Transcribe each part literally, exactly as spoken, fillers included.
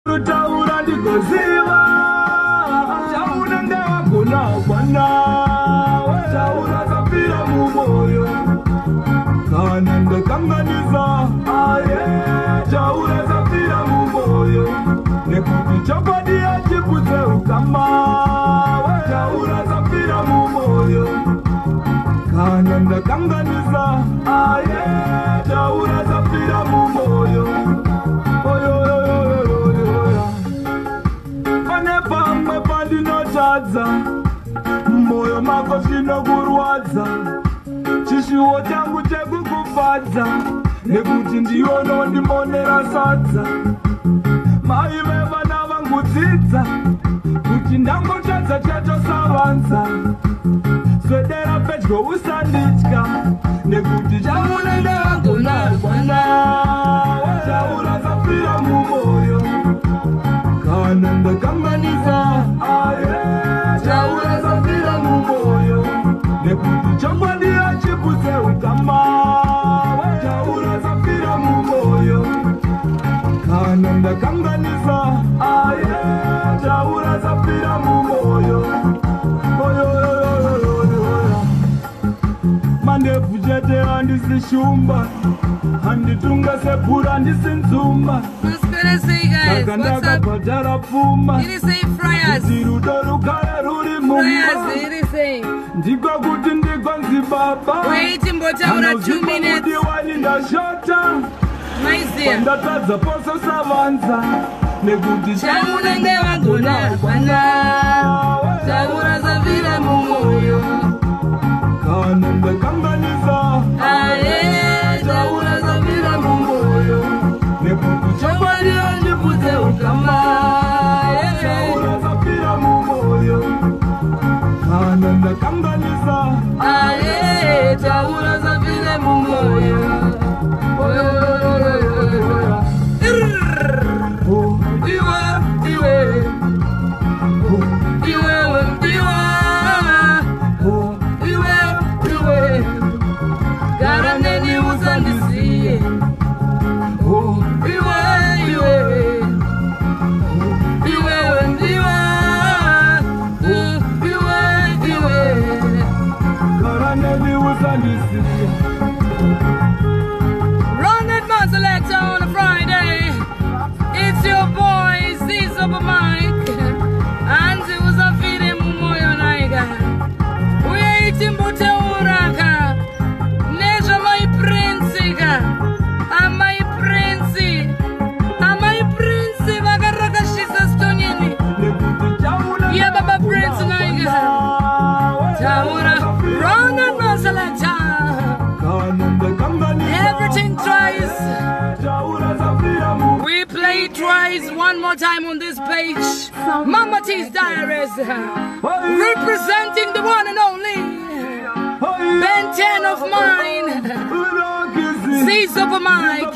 Utaura ndikoziva chaunenge wagona kwana chaura zapira mumoyo kana ndakanganisa aye chaura zapira mumoyo nekuti chokwadi yachiputse ukama chaura zapira mumoyo kana ndakanganisa aye chaura zapira mumoyo moyo mako zvinokurwadza chishuwo changu chekukufadza nekuti ndiyo nondimonera sadza mai vevana vangu dzidza kuti ndangotadza chatosavanza swedera pedyo usanditya nekuti chaunenge wagona kwana chaura zapira mumoyo kana ndakanganisa aye chaura zapira mumoyo nekuti chokwadi yachiputse ukama chaura zapira mumoyo kana ndakanganisa aye chaura zapira mumoyo mandevu chete handisi shumba handitunga sepura handisi nzumba saka ndakabhadhara pfuma kuti rudo rugare ruri mumba ndiko kuti ndikonzi baba anozivakudiwani ndashota pandatadza poso savanza nekuti chaunenge wagona kwana chaura zapira mumoyo kana ndakanganisa aye chaura zapira mumoyo nekuti chokwadi yachiputse ukama chaura zapira mumoyo kana ndakanganisa aye chaura zapira mumoyo Run that man selector on a Friday. It's your boy, Z's up a mic. And it was a video mumoyo naiga. We are eating bote uraka. Neja my prince. I'm my prince. I'm my prince. Vagaraka shisa stonini. Yeah, Baba Prince naiga. Run that man selector. Everything twice. We play twice one more time on this page. Mama T's Diaries. Representing the one and only Ben ten of mine. Z's up a mic.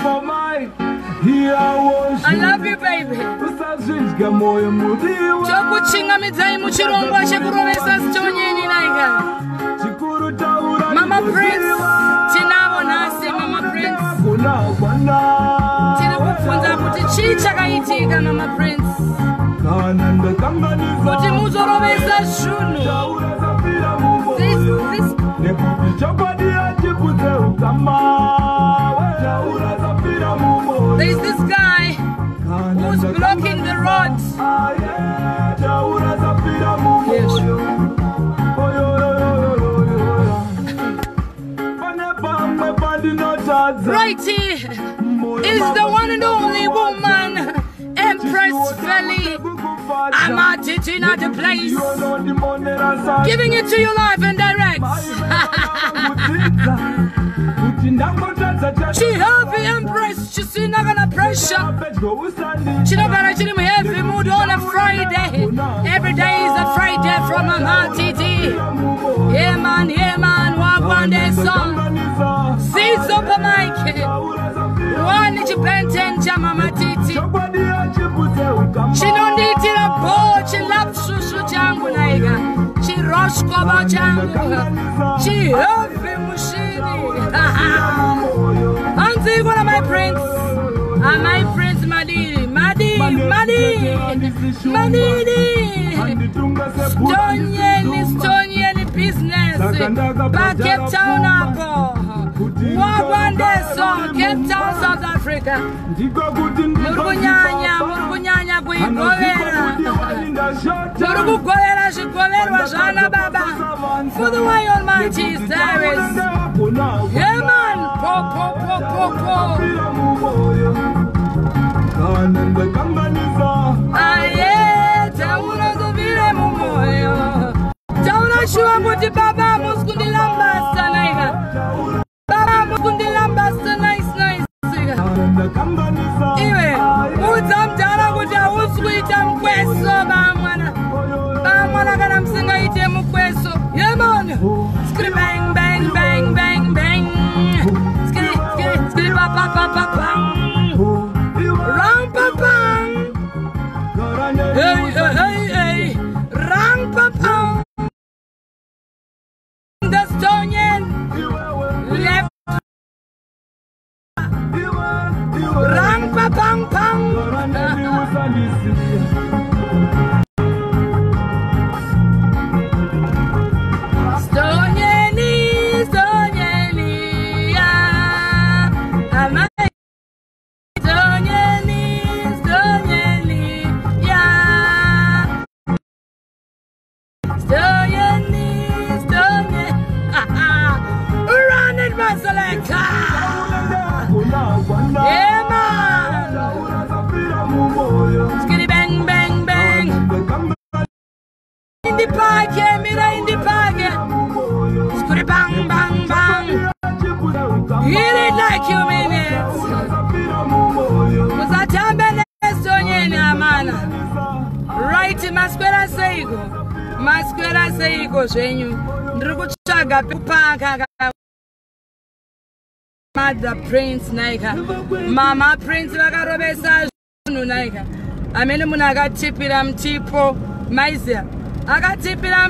I love you, baby. Chokuchinga midzai muchirongwa chekurovesa stonyeni naiga. Mama Prince, tinavo nasi Mama Prince. Tina kufunza kuti chii chakaitika Mama Prince. Kuti muzorovesa shunhu. This, this. There's this guy who's blocking the roads. Yes. Right here is the one and only woman, Empress Feli. I'm at it in the place, giving it to you live and direct. She heavy Empress, she see not gonna pressure. She not gonna chill me heavy mood on a Friday. Every day is a Friday from Mama T T. Yeah man, yeah man, walk on this song. Seats up a mic. One is Ben ten Mama T T. She don't need it a boat, she loves Susu Jangu Naiga. She rush Koba Jangu. She heavy Mushini. Auntie, one of my prince. And my prince Madi. Madi, Madi. Manini, Stonyeni, Stonyeni business, back Cape Town up. Wabandeso, Cape Town, South Africa. Murugunyanya, Murugunyanya, Guigolera. Murugugolera, Shigolera, Jana Baba. For the way Almighty is there is. Yeah, man. Po, po, po, po, po. Aye, Taura Zovire Mumoyo. Taura Shua Muti Baba Muskundi Lambasta Naiga. Baba Muskundi Lambasta nice, nice. Iwe, Uzam Tara Guja Uswitam Queso Bamana. Bamana Ganam Singa Item Queso. Yeah, man. Skri bang, bang, bang, bang, bang. Skri, skri, skri, pa, pa, pa, pa, pa. Ram pa pa, hey hey hey hey, ram pa pa. The Stonian left, ram pa pam pam. Stoniani, Stoniani, yeah, I'm a yeah, man. Skitty bang, bang, bang. In the park, yeah, mira in the park, yeah. Skitty bang, bang, bang. Hit it like you mean it. Was that time Estonian, man? Right, Masquera Seigo. Masquera Seigo, Shenyu. Druguchaga, Pupaka. Mother Prince Naika, Mama Prince Lagarobesa Naika. I mean, when I got Tipiram Tipo, Maizia. I got Tipiram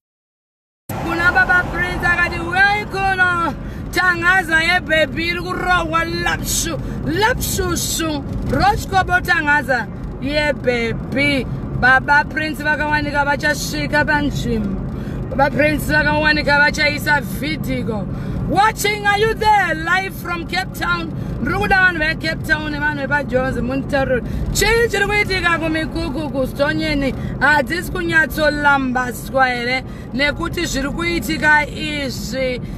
Kunababa Prince, I got the Waikono, Tangaza, baby, Rawa Lapshu, Lapshu, Rochkobo Tangaza, yeah, baby, Baba Prince Vagawanika Bacha Shika Banchim, Baba Prince Vagawanika Bacha is a video. Watching, are you there? Live from Cape Town. Rudan, where Cape Town, Emmanuel Jones, Munter. Change the way to go me kuku Stonyeni. Ah, this kunyato lamba square. Nekuti Shruitika is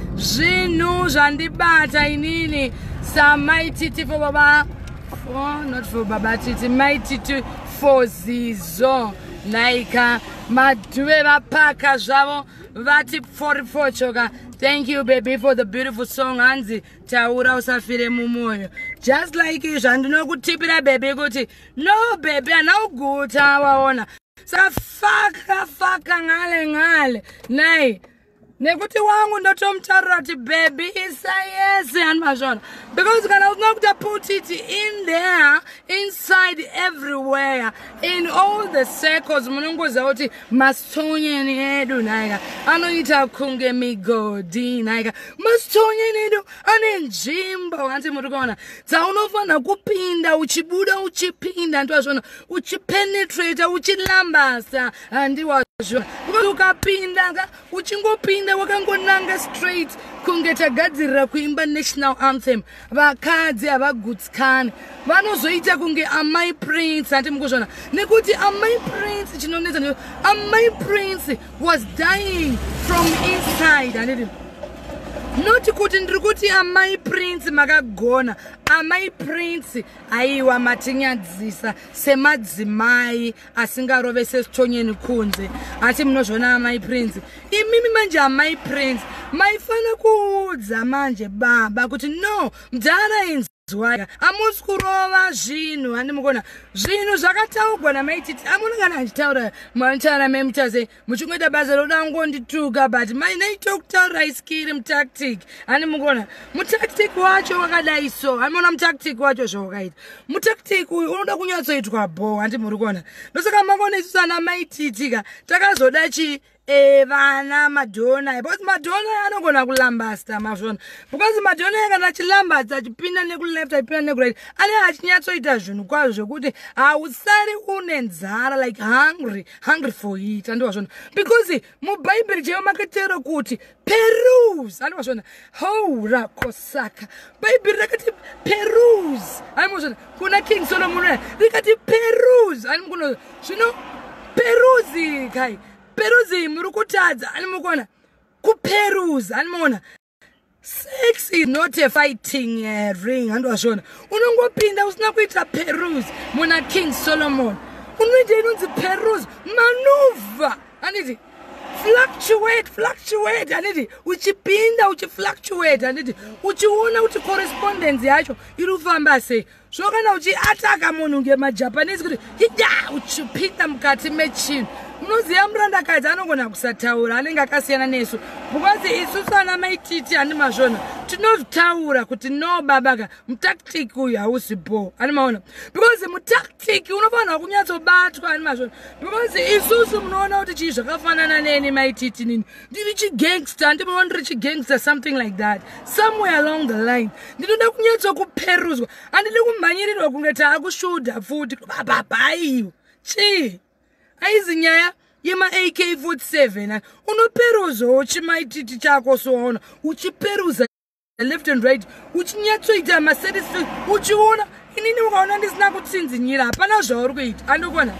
Jinu Jandibata inini. Some mighty for Baba. Oh, not for Baba, it's mighty for Zizo. Naika, Madueva Paka Javo. Vati forty-four choga. Thank you, baby, for the beautiful song, Anzi. Taura usafire mumoyo. Just like you, and no good tip it, baby. Good. No, baby, no good. Tawaona. Sa faka faka ngale ngale. Nay. Nekuti wangu ndo tomtarati baby isa yes and mashona because I was not to put it in there inside everywhere in all the circles munongo zauti mastonye ni edu naika anoita kunge migodi naika mastonye ni edu ane njimbo anti murugona za unofana kupinda uchibuda uchipinda ntu washona uchipenetrate uchilambasa andi washona ukapinda uchingopinda wakangonanga straight kungeta gadzirira kuimba national anthem vakadzi avagutsikane vanozoita kunge amai prince ati mukuzvona nekuti amai prince chinonetsa ndeo amai prince was dying from inside anditi noti kuti ndiri kuti amai prince makagona amai prince aiwa matinyadzisa semadzimai asingarovese stonyeni kunze ati munozvona amai prince imimi manje amai prince maifana kuudza manje baba kuti no mudhara inzwaya amusi kurova zvinhu handi mukona zvinhu zvakataurwa namaititi amuna kana achitaura manotaura memutaze muchingoita basa rodangondituka but mai naitokutaura iskiri mutactic handi mukona mutactic wacho wakadai so hamona mutactic wacho zvawakaita mutactic uyu unoda kunyatsoitwa bo handi muri kuona ndosaka makona isusu ana maititika takazoda chi eh vana madonna because madonna anogona kulambasta mazvona because madonna kana chilambasta achipinda nekuleft achipinda nekuraight ane achinyatsoita zvinhu kwazvo zvokuti hausari une nzara like hungry hungry for it andiwa zvona because mubhaibheri chaivo makatero kuti peruse andiwa zvona hora kosaka bhaibheri rakati peruse andiwa zvona kuna King Solomon rikati peruse animukuno zvino peruse kai peruse muri kutadza animukona kuperuse animuona sex is not a fighting uh, ring andiwa zvona unongopinda usina kuita peruse muna King Solomon unoita inonzi peruse maneuver anditi fluctuate fluctuate anditi uchipinda uchifluctuate anditi uchiona kuti correspondence yacho iri kufamba sei zvino kana uchiataka munhu ngemajapanese kuti ida uchipinda mukati mechinhu munoziva murandakadzi anogona kusataura anenge akasiyana nesu because isusu ana maititi handi mazvona tinotaura kuti no babaka mutactic uyu hausipo ani maona because mutactic unofanirwa kunyatsobatwa ani mazvona because isusu munoona kuti chii zvakafanana neni maititi nini ndiri chigangster ndimoona ndiri chigangster something like that somewhere along the line ndinoda kunyatsokuperuzwa handidi kumhanyirirwa kunge taakushudha futi bababaiyo chii aizi nyaya yema A K forty-seven unoperuzawo chimaititi chako soona uchiperuza left and right uchinyatsoita masatisfaction uchiona inini ukaona ndisina kutsinzinyira hapana zvauri kuita andokona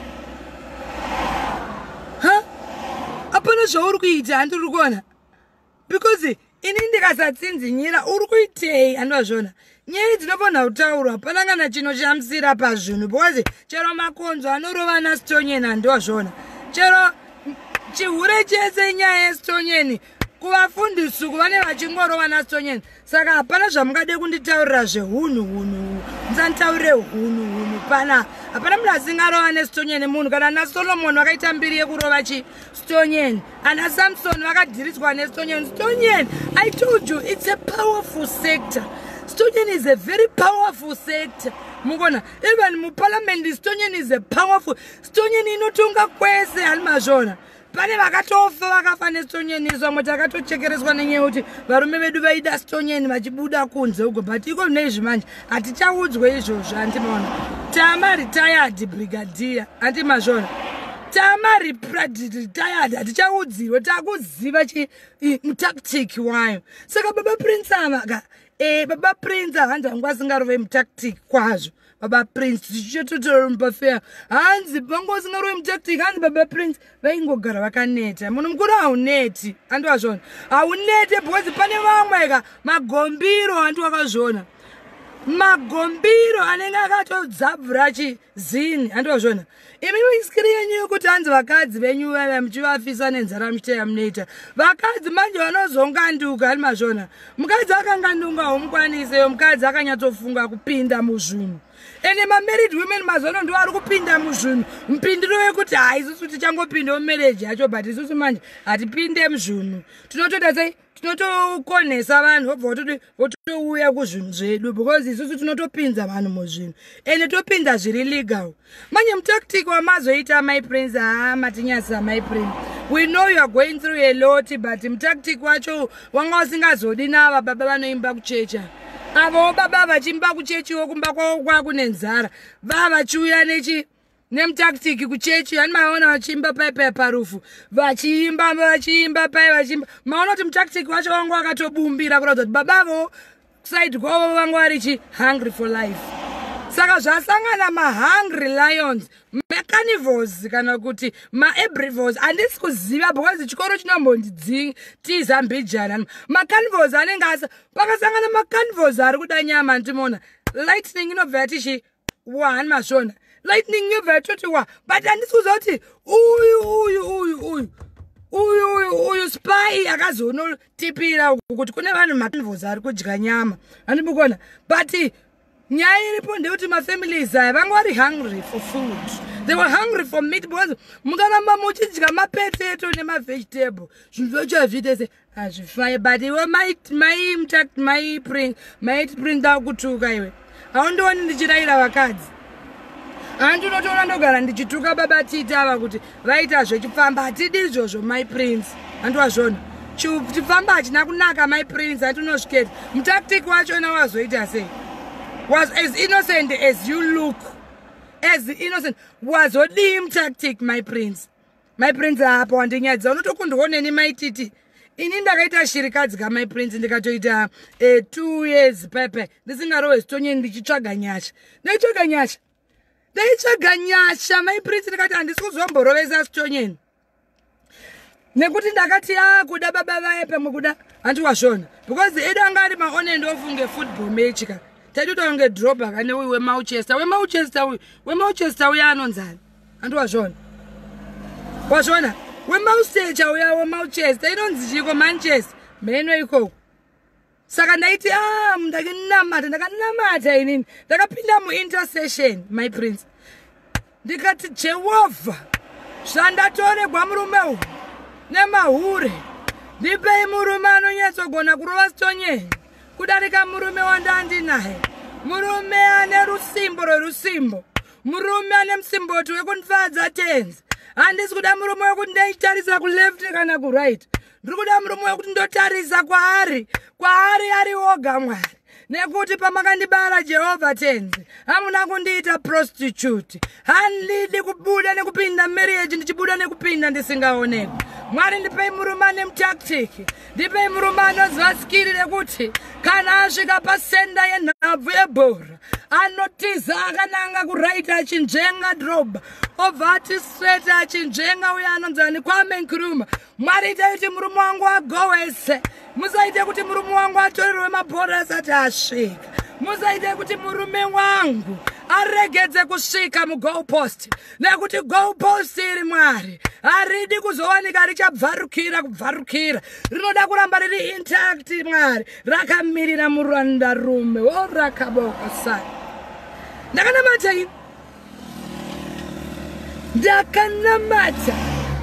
ha hapana zvauri kuita handiri kuona because ini ndikasatsinzinyira uri kuitei andozvona nyaya dzinofanira kutaurwa hapana kana chino chamusira pazvinhu because chero makonzo anorova nasitonyeni handozvona chero chihure chese nyaya yesitonyeni kuvafundisi kuvane vachingorova nasitonyeni saka hapana zvamungade kunditaurira zvehunhu hunhu musanditaurire hunhu hunhu pana hapana munhu asingarova nesitonyeni munhu kana ana Solomon vakaita mbiri yekurova chisitonyeni ana Samson vakadhiridzwa nesitonyeni sitonyeni I told you it's a powerful sector. Stonyeni is a very powerful sector. Mukona even mu parliament Stonyeni is a powerful Stonyeni inotonga kwese alimazvona pane vakatofa vakafa nesitonyeni zvamwe takatochekerezwa nenyaya kuti varume vedu vaida sitonyeni vachibuda kunze uko but iko nezvi manje hatichaudzwe izvozvo andimaona tama retired brigadier andimazvona tama retired hatichaudziwe takuziva chi mutactic wayo saka baba Prince amaka eh baba Prince hanzi angwasingarove mutactic kwazvo baba Prince tichitotora mupafea hanzi vangosingarove mutactic hanzi baba Prince vaingogara vakaneta munhu mukuru hauneti andiwazvona haunete because pane vamwe ka magombiro andiwakazvona magombiro anenge akatodzabvura chizini andiwazvona imi iskiri yenyu yokuti hanzi vakadzi venyu vava muchivafisa nenzara muchiteya munoita vakadzi manje vanozonganduka ani mazvona mukadzi akangandunga homukwanise mukadzi akanyatsofunga kupinda muzvinhu ene mamarried women mazvano ndo ari kupinda muzvinhu mupindiro wekuti hai isusu tichangopindawo marriage yacho but isusu manje hatipinde muzvinhu tinotoda sei tinotokonesa vanhu vobva votouya kuzvinhu zvedu because isusu tinotopinza vanhu muzvinhu ende topinza zviri legal manje mutactic wamazoita my prince ha matinyasa my prince we know you are going through a lot but mutactic wacho wanga usingazodi nava baba vanoimba kuchecha avo baba vachimba kuchechiwo kumba kwavo kwakunenzara vava vachiuya nechi nemutactic kuchechi yani maona vachimba paipai parufu vachiimba vachiimba pai vachimba maona kuti mutactic wacho wangu akatobumbira kuratidza kuti babavo side kwavo vangu vari chi hungry for life saka zvasangana mahungry lions macarnivores kana kuti maherbivores handisi kuziva because chikoro chinombondidzinga tizambijana macarnivores anenge asa pakasangana macarnivores ari kuda nyama ndimona lightning inobva yatichi wani mazvona lightning inobva yatotiwa but handisi kuziva kuti uyu uyu uyu uyu uyu uyu uyu spy akazonotipira kuti kune vanhu macarnivores ari kudya nyama handibukona but nyaya iripo ndekuti mafamilies aya vanga vari hungry for food. They were hungry for meat because mukaramba muchidya mapotato nemavegetable zvinhu zvacho hazviite hazvifai but iwe maiprinda kutuka iwe haundioni ndichirayira vakadzi Antu notoona ndogara ndichituka baba Tita ava kuti vaita zvechifamba hatidi izvozvo my prince. Antu wazvona. Chifamba hachina kunaka my prince hatunosviketa. Mutactic wachona wazoita sei? Was as innocent as you look. As innocent. Wazodii mutactic my prince. My prince apa wandinyadza unotokundiwoneni my Titi. Ini ndakaita shirikadzi ka my prince ndikatoita eh, two years pepe. Ndisingarowe Stonyeni ndichitsvaga nyasha. Ndaitsvaga nyasha. Ndaitsvaga nyasha my prince ndikati handisi kuzomborovesa Stonyeni. Nekuti ndakati ah kuda baba vaye pemukuda antu washona. Because edo angari ma on and off nge football match ka. Taituta nge dropper kane we Manchester. We Manchester we we Manchester we anonzani. Antu washona. Washona. We Manchester we we Manchester inonzi chiko Manchester. Meno ikoko. Saka ndaiti ah ndakinamata ndakanamata inini. Ndakapinda mu intercession my prince. Ndikati Jehovah. Zvandatore gwa murume uyu. Nemahure. Ndipei murume anonyatsogona kurova Stonyeni. Kudarika murume wandandi naye. Murume ane rusimbo rwerusimbo. Murume ane musimboti wekundifadza tenzi. Handisi kuda murume wekuti ndaitarisa ku left kana ku right. Ndiri kuda murume wekuti ndotarisa kwaari. Kwaari ari oga Mwari. Nekuti pamakandibara Jehovah tenzi. Hamuna kundiita prostitute. Handidi kubuda nekupinda marriage ndichibuda nekupinda ndisingaonekwi. Mwari ndipei murume ane mutactic. Ndipei murume anoziva skiri rekuti kana asvika pasenda yenhabvu yebhora anotiza akananga kuraita achinjenga dhorobha obva ati straight achinjenga uye anonzani Kwame Nkrumah. Mwari itai kuti murume wangu agowese. Musaite kuti murume wangu atorerwe mabhora asati asvika. Musaite kuti murume wangu aregedze kusvika mugoalpost. Nekuti goalpost iri Mwari haridi kuzowanika richabvarukira kubvarukira. Rinoda kuramba riri intact Mwari. Rakamirira murandarume worakaboko sai. Ndakanamata ini. Ndakanamata.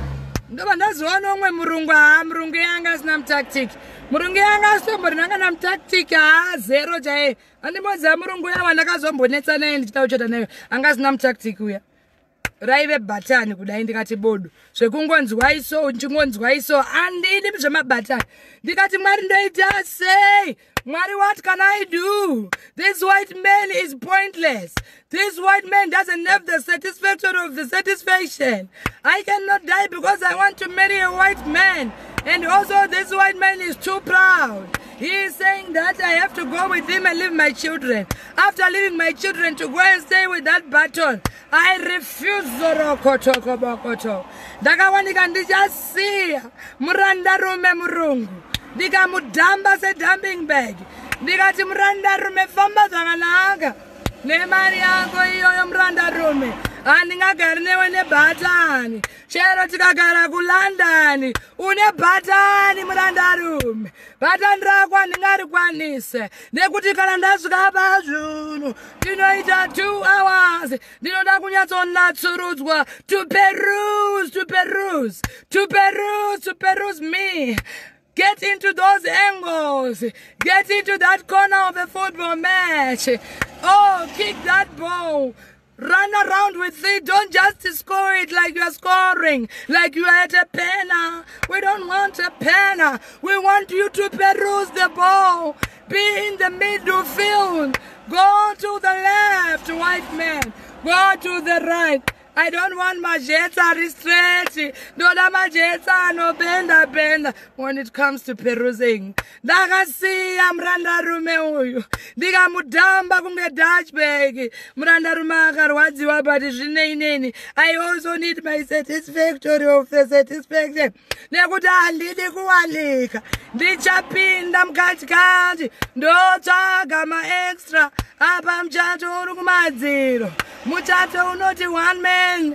Ndoba ndazowana umwe murungu haa murungu yanga asina mutactic. Murungu yanga asombori nangana mutactic haa zero chaiye. Andimodza murungu yava ndakazombonetsa naye ndichita kuchata naye anga asina mutactic uya. Raive bhatani kudai ndikati bodo. Zvekungonzwa iso ndingonzwa iso handidi zvemabhatani. Ndikati Mwari ndoita sei? Mwari, what can I do? This white man is pointless. This white man doesn't have the satisfaction of the satisfaction. I cannot die because I want to marry a white man. And also this white man is too proud. He is saying that I have to go with him and leave my children. After leaving my children to go and stay with that baton, I refuse Zorokoto Kobokoto. Ndakawanika ndichasiya murandarume murungu. Ndikamudhamba sedumping bag. Ndikati murandarume famba zvakanaka. Nemari yako iyoyo murandarume. Handingagari newe nebhatani. Chero tikagara kuLondon une bhatani murandarume. Bhatani rako handingarikwanise. Nekuti kana ndasvika pazvunhu ndinoita two hours. Ndinoda kunyatsonatsurudzwa to peruse, to peruse, to peruse, to peruse me. Get into those angles. Get into that corner of a football match. Oh, kick that ball. Run around with it. Don't just score it like you are scoring, like you are at a penna. We don't want a penna. We want you to peruse the ball. Be in the middle field. Go to the left, white man. Go to the right. I don't want Majeta restraight. Don't have Majeta no benda benda when it comes to perusing. Ndakasiya murandarume uyu. Ndikamudhamba kunge Dutch bag. Murandarume akarwadziwa but zvine ineni. I also need my satisfactory of the satisfaction. Nekuti handidi kuwanika. Ndichapinda mukati-kati. Ndotsvaga ma-extra. Apa muchato uri kumadziro. Muchato unoti one man,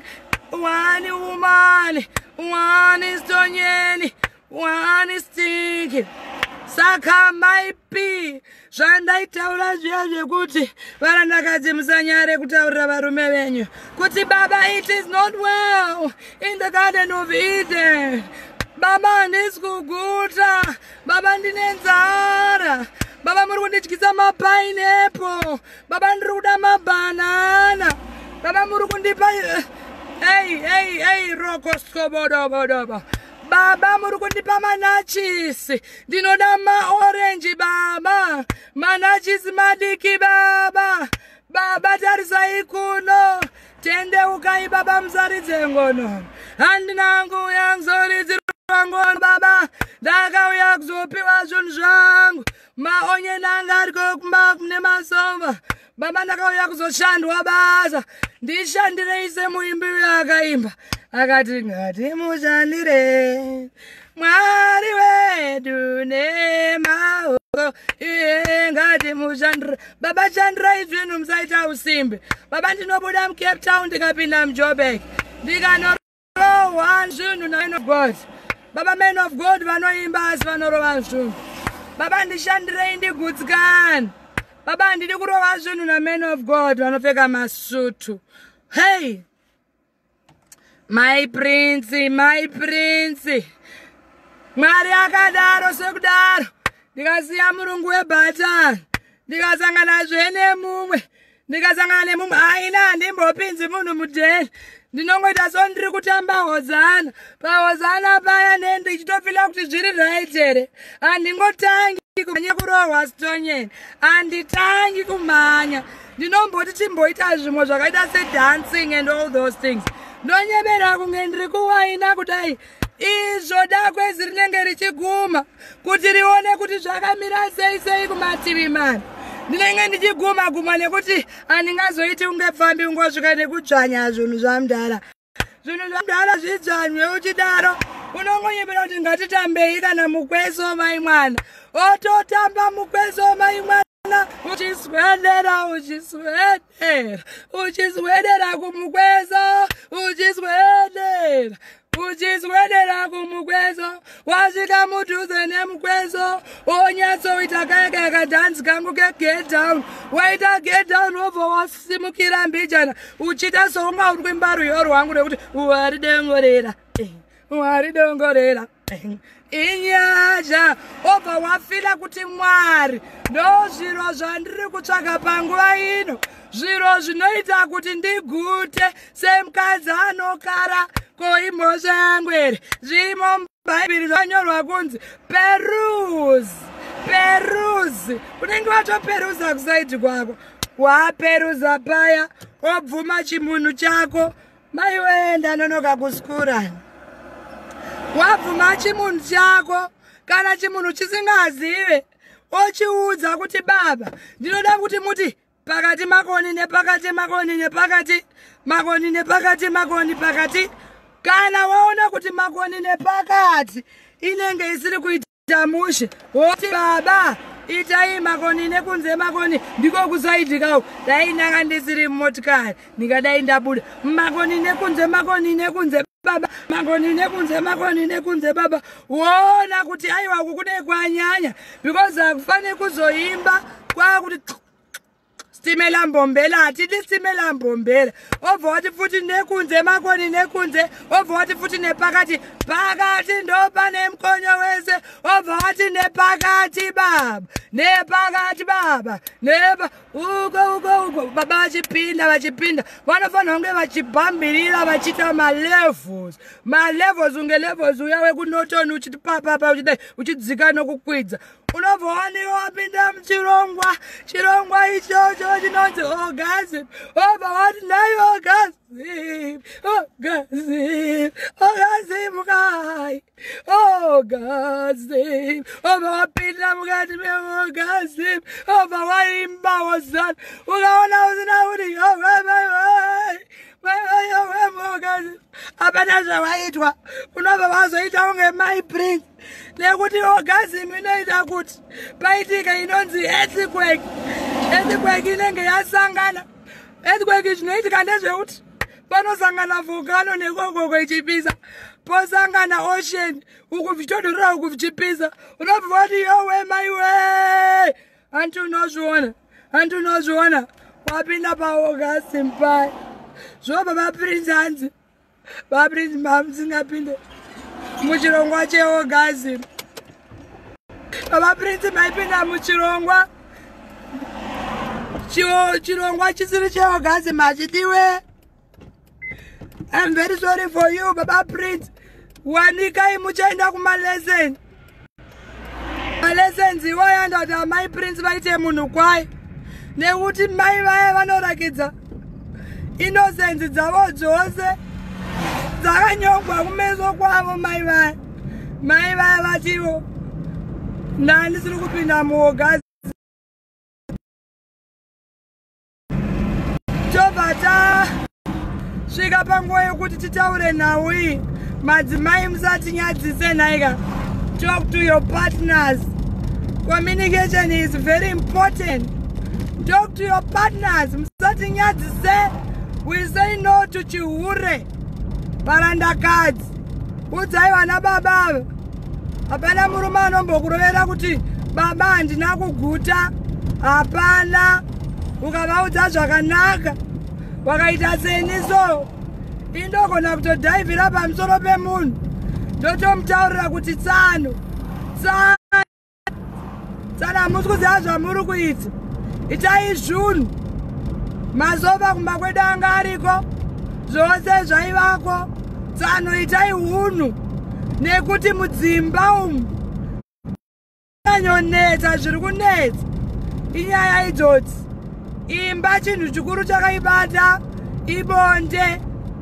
one woman, one is Stonyeni, one is stinking. Saka maipi zvandaitaura zviya zvekuti varandakadzi musanyare kutaurira varume venyu kuti baba, it is not well in the Garden of Eden. Baba handisi kuguta. Baba ndine nzara. Baba muri kundidyisa mapineapple. Baba ndiri kuda mabanana. Baba murukundipa hey hey hey roko skobodo bodo Baba murukundipa manachisi ndinoda ma orange baba manachisi madiki baba baba tarisai kuno tende ukai baba mzaridze ngono handinangu yangzoridze ngono baba ndakauya kuzopiwa zvinhu zvangu maonye nanga ariko kumba kune masova baba ndakauya kuzoshandwa basa ndishandirei semuimbi uyo akaimba akati ngatimushandire Mwari wedu nemaoko iye ngatimushandire baba shandirai zvinhu musaita usimbe baba ndinobuda muCape Town ndikapinda muJoburg ndikanowa zvinhu naman of God baba men of God vanoimba asi vanorova zvinhu baba ndishandirei ndigutsikana baba ndiri kurova zvinhu namen of God vanopfeka masutu hey my prince my prince Mwari akadaro sekudaro ndikasiya murungu weBhatani ndikasangana zvene mumwe ndikasangana nemumwe aina handimbopinzi munhu mudheni ndinongoita so ndiri kutamba hozana pahozana paya nendichitofila kuti zviri right here handingotangi kumanya kurohwa stonyeni handitangi kumhanya ndinomboti timboita zvimwe zvakaita sedancing and all those things ndonyemera kunge ndiri kuwaina kudai izvo dakwezi rinenge richiguma kuti rione kuti zvakamira sei sei kumativi mani ndinenge ndichiguma guma nekuti handingazoiti unge pfambi ungosvika nekudzvanya zvinhu zvamudhara zvinhu zvamudhara zvidzvanywe uchidaro unongonyemera kuti ngatitambei kana mukweso mai mwana ototamba mukweso mai mwana uchiswedera uchiswedera uchiswedera kumukweso uchiswedera uchiswedera kumukweso wasvika mudhuze nemukweso onyatsoita kaeka kadhanzi kangu keget down waita get down wobva wasimukira mbijana uchita sounga uri kwimba rwiyo rwangu nekuti waridongorera waridongorera inyasha obva wafila kuti Mwari ndo zviro zvandiri kutsvaka panguva ino zviro zvinoita kuti ndigute semukadzi anokara koimhosva yangu here zvimo mubhaibheri zvanyorwa kunzi peruse peruse unenge watoperuza kusaidi kwako waperuza paya wobvuma chimunhu chako maiwe ndanonoka kuskurani wabvuma chimunhu chako kana chimunhu chisingazive ochiudza kuti baba ndinoda kuti muti pakati makoni nepakati makoni nepakati makoni nepakati makoni pakati kana waona kuti makoni nepakati inenge isiri kuita mushe woti baba itai makoni nekunze makoni ndiko kusaidikawo dai ndanga ndisiri mumotikari ndingadai ndabuda makoni nekunze makoni nekunze baba makoni nekunze makoni nekunze baba wona kuti aiwa kukudai kwanyanya because akufane kuzoimba kwakuti stimela mbombela atidi stimela mbombela obva wati futi nekunze makoni nekunze obva wati futi nepakati pakati ndo pane mkonyo wese obva wati nepakati baba nepakati baba nepa uko uko uko baba vachipinda vachipinda vanofanira kunge vachibhambirira vachiita malevels malevels unge levels uya wekunotoni uchiti papapa uchidai uchidzika nokukwidza unobva wanika wapinda muchirongwa chirongwa ichocho chinonzi orgasm obva wati nai orgasm orgasm orgasm kai orgasm obva wapinda mukati meorgasm obva waimba hozana ukaona usina kuti apana zvawaitwa unobva wazoita unge my prince nekuti orgasm inoita kuti paitika inonzi earthquake earthquake inenge yasangana earthquake zvinoitika ndezvekuti panosangana volcano nekokoko ichipisa posangana ocean uku vichitodorora uku vichipisa unobva wati yowe maiwe anti unozviona anti unozviona wapinda paorgasm paya zvobva vaprince hanzi vaprince mamusingapinde muchirongwa cheorgasm vaprince maipinda muchirongwa chirongwa chisiri cheorgasm hachidiwe I'm very sorry for you, Baba Prince. Wanika imuchaenda kuma lesson. Ma lessons iwayanda da my Prince vaite munhu kwai. Nekuti mai vaye vanorakidza innocence dzavo dzose dzakanyongwa kumeso kwavo mai vaye. Mai vaye vativo ndandisiri kupinda muogazi. Tobata svika panguva yokuti titaure nhau iyi madzimai musati nyadzise nhaika. Talk to your partners. Communication is very important. Talk to your partners. Musati nyadzise. We say no to chihure. Varandakadzi udzai vana baba. Hapana murume anombokurovera kuti baba handina kuguta. Hapana. Ukavaudza zvakanaka wakaita seniso indogona kutodhaivhira pamusoro pemunhu ndotomutaurira kuti tsano tsano tsana hamusi kuziva zvamuri kuita. Itai zvinhu mazoba kumba kwedu anga ariko zvose zvaivako. Tsano itai hunhu nekuti mudzimba umu anyonetsa zviri kunetsa inyaya idzodzi. Imba chinhu chikuru chakaibata ibonde.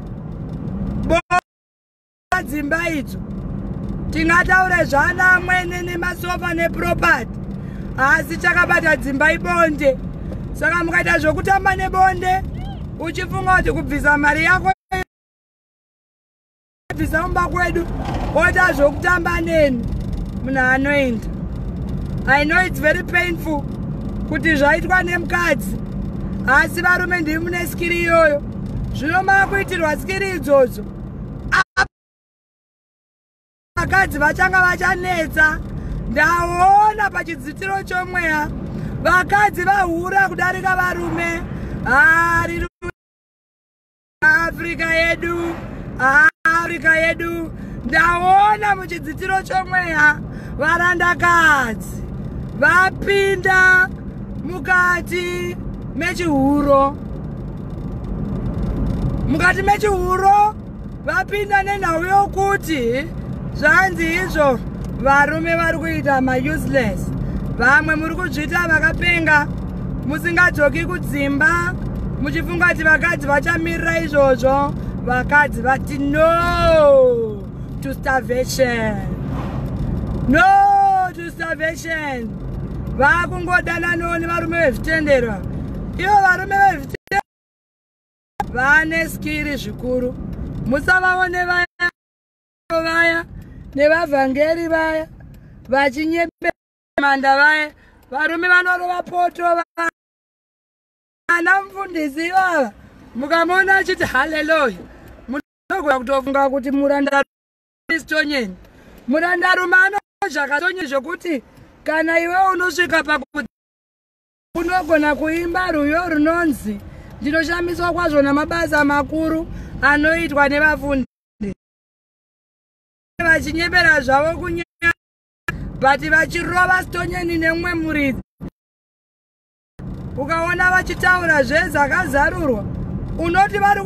Dzimba idzo tingataure zvana amwene nemasofa neproperty asi chakabata dzimba ibonde. Saka mukaita zvokutamba nebonde uchifunga kuti kubvisa mari yako kubvisa mumba kwedu ota zvokutamba neni munhu anoenda. I know it's very painful kuti zvaitwa nemukadzi asi varume ndiri mune skiri iyoyo. Zvino makuitirwa skiri idzodzo vakadzi vachanga vachanetsa. Ndaona pachidzitiro chomweya vakadzi vahura kudarika varume. Ari Afrika yedu, Afrika yedu. Ndaona muchidzitiro chomweya varandakadzi vapinda mukati mechihuro. Mukati mechihuro vapinda nenhau yokuti zvanzi izvo varume vari kuita ma-useless. Vamwe muri kuzvita vakapenga musingadzoki kudzimba muchifunga kuti vakadzi vachamirira izvozvo. Vakadzi vati no to starvation, no to starvation. Vakungodananawo nevarume vezvitendero. Ivo varume vezvitendero vane skiri zvikuru. Musavaone vaya vaya nevavhangeri vaya vachinyemanda vaya varume vanorova poto vana mufundisi vava mukamona achiti haleluya munogona kutofunga kuti murandarume stonyeni. Murandarume anozvakatonyeni zvokuti kana iwe unosvika pakuti unogona kuimba rwiyo runonzi ndinoshamiswa kwazvo namabasa makuru anoitwa nevafundisi vachinyepera zvavo kunyanya bati vachirova stonyeni nemumwe muridzi. Ukaona vachitaura zvezakazarurwa unoti vari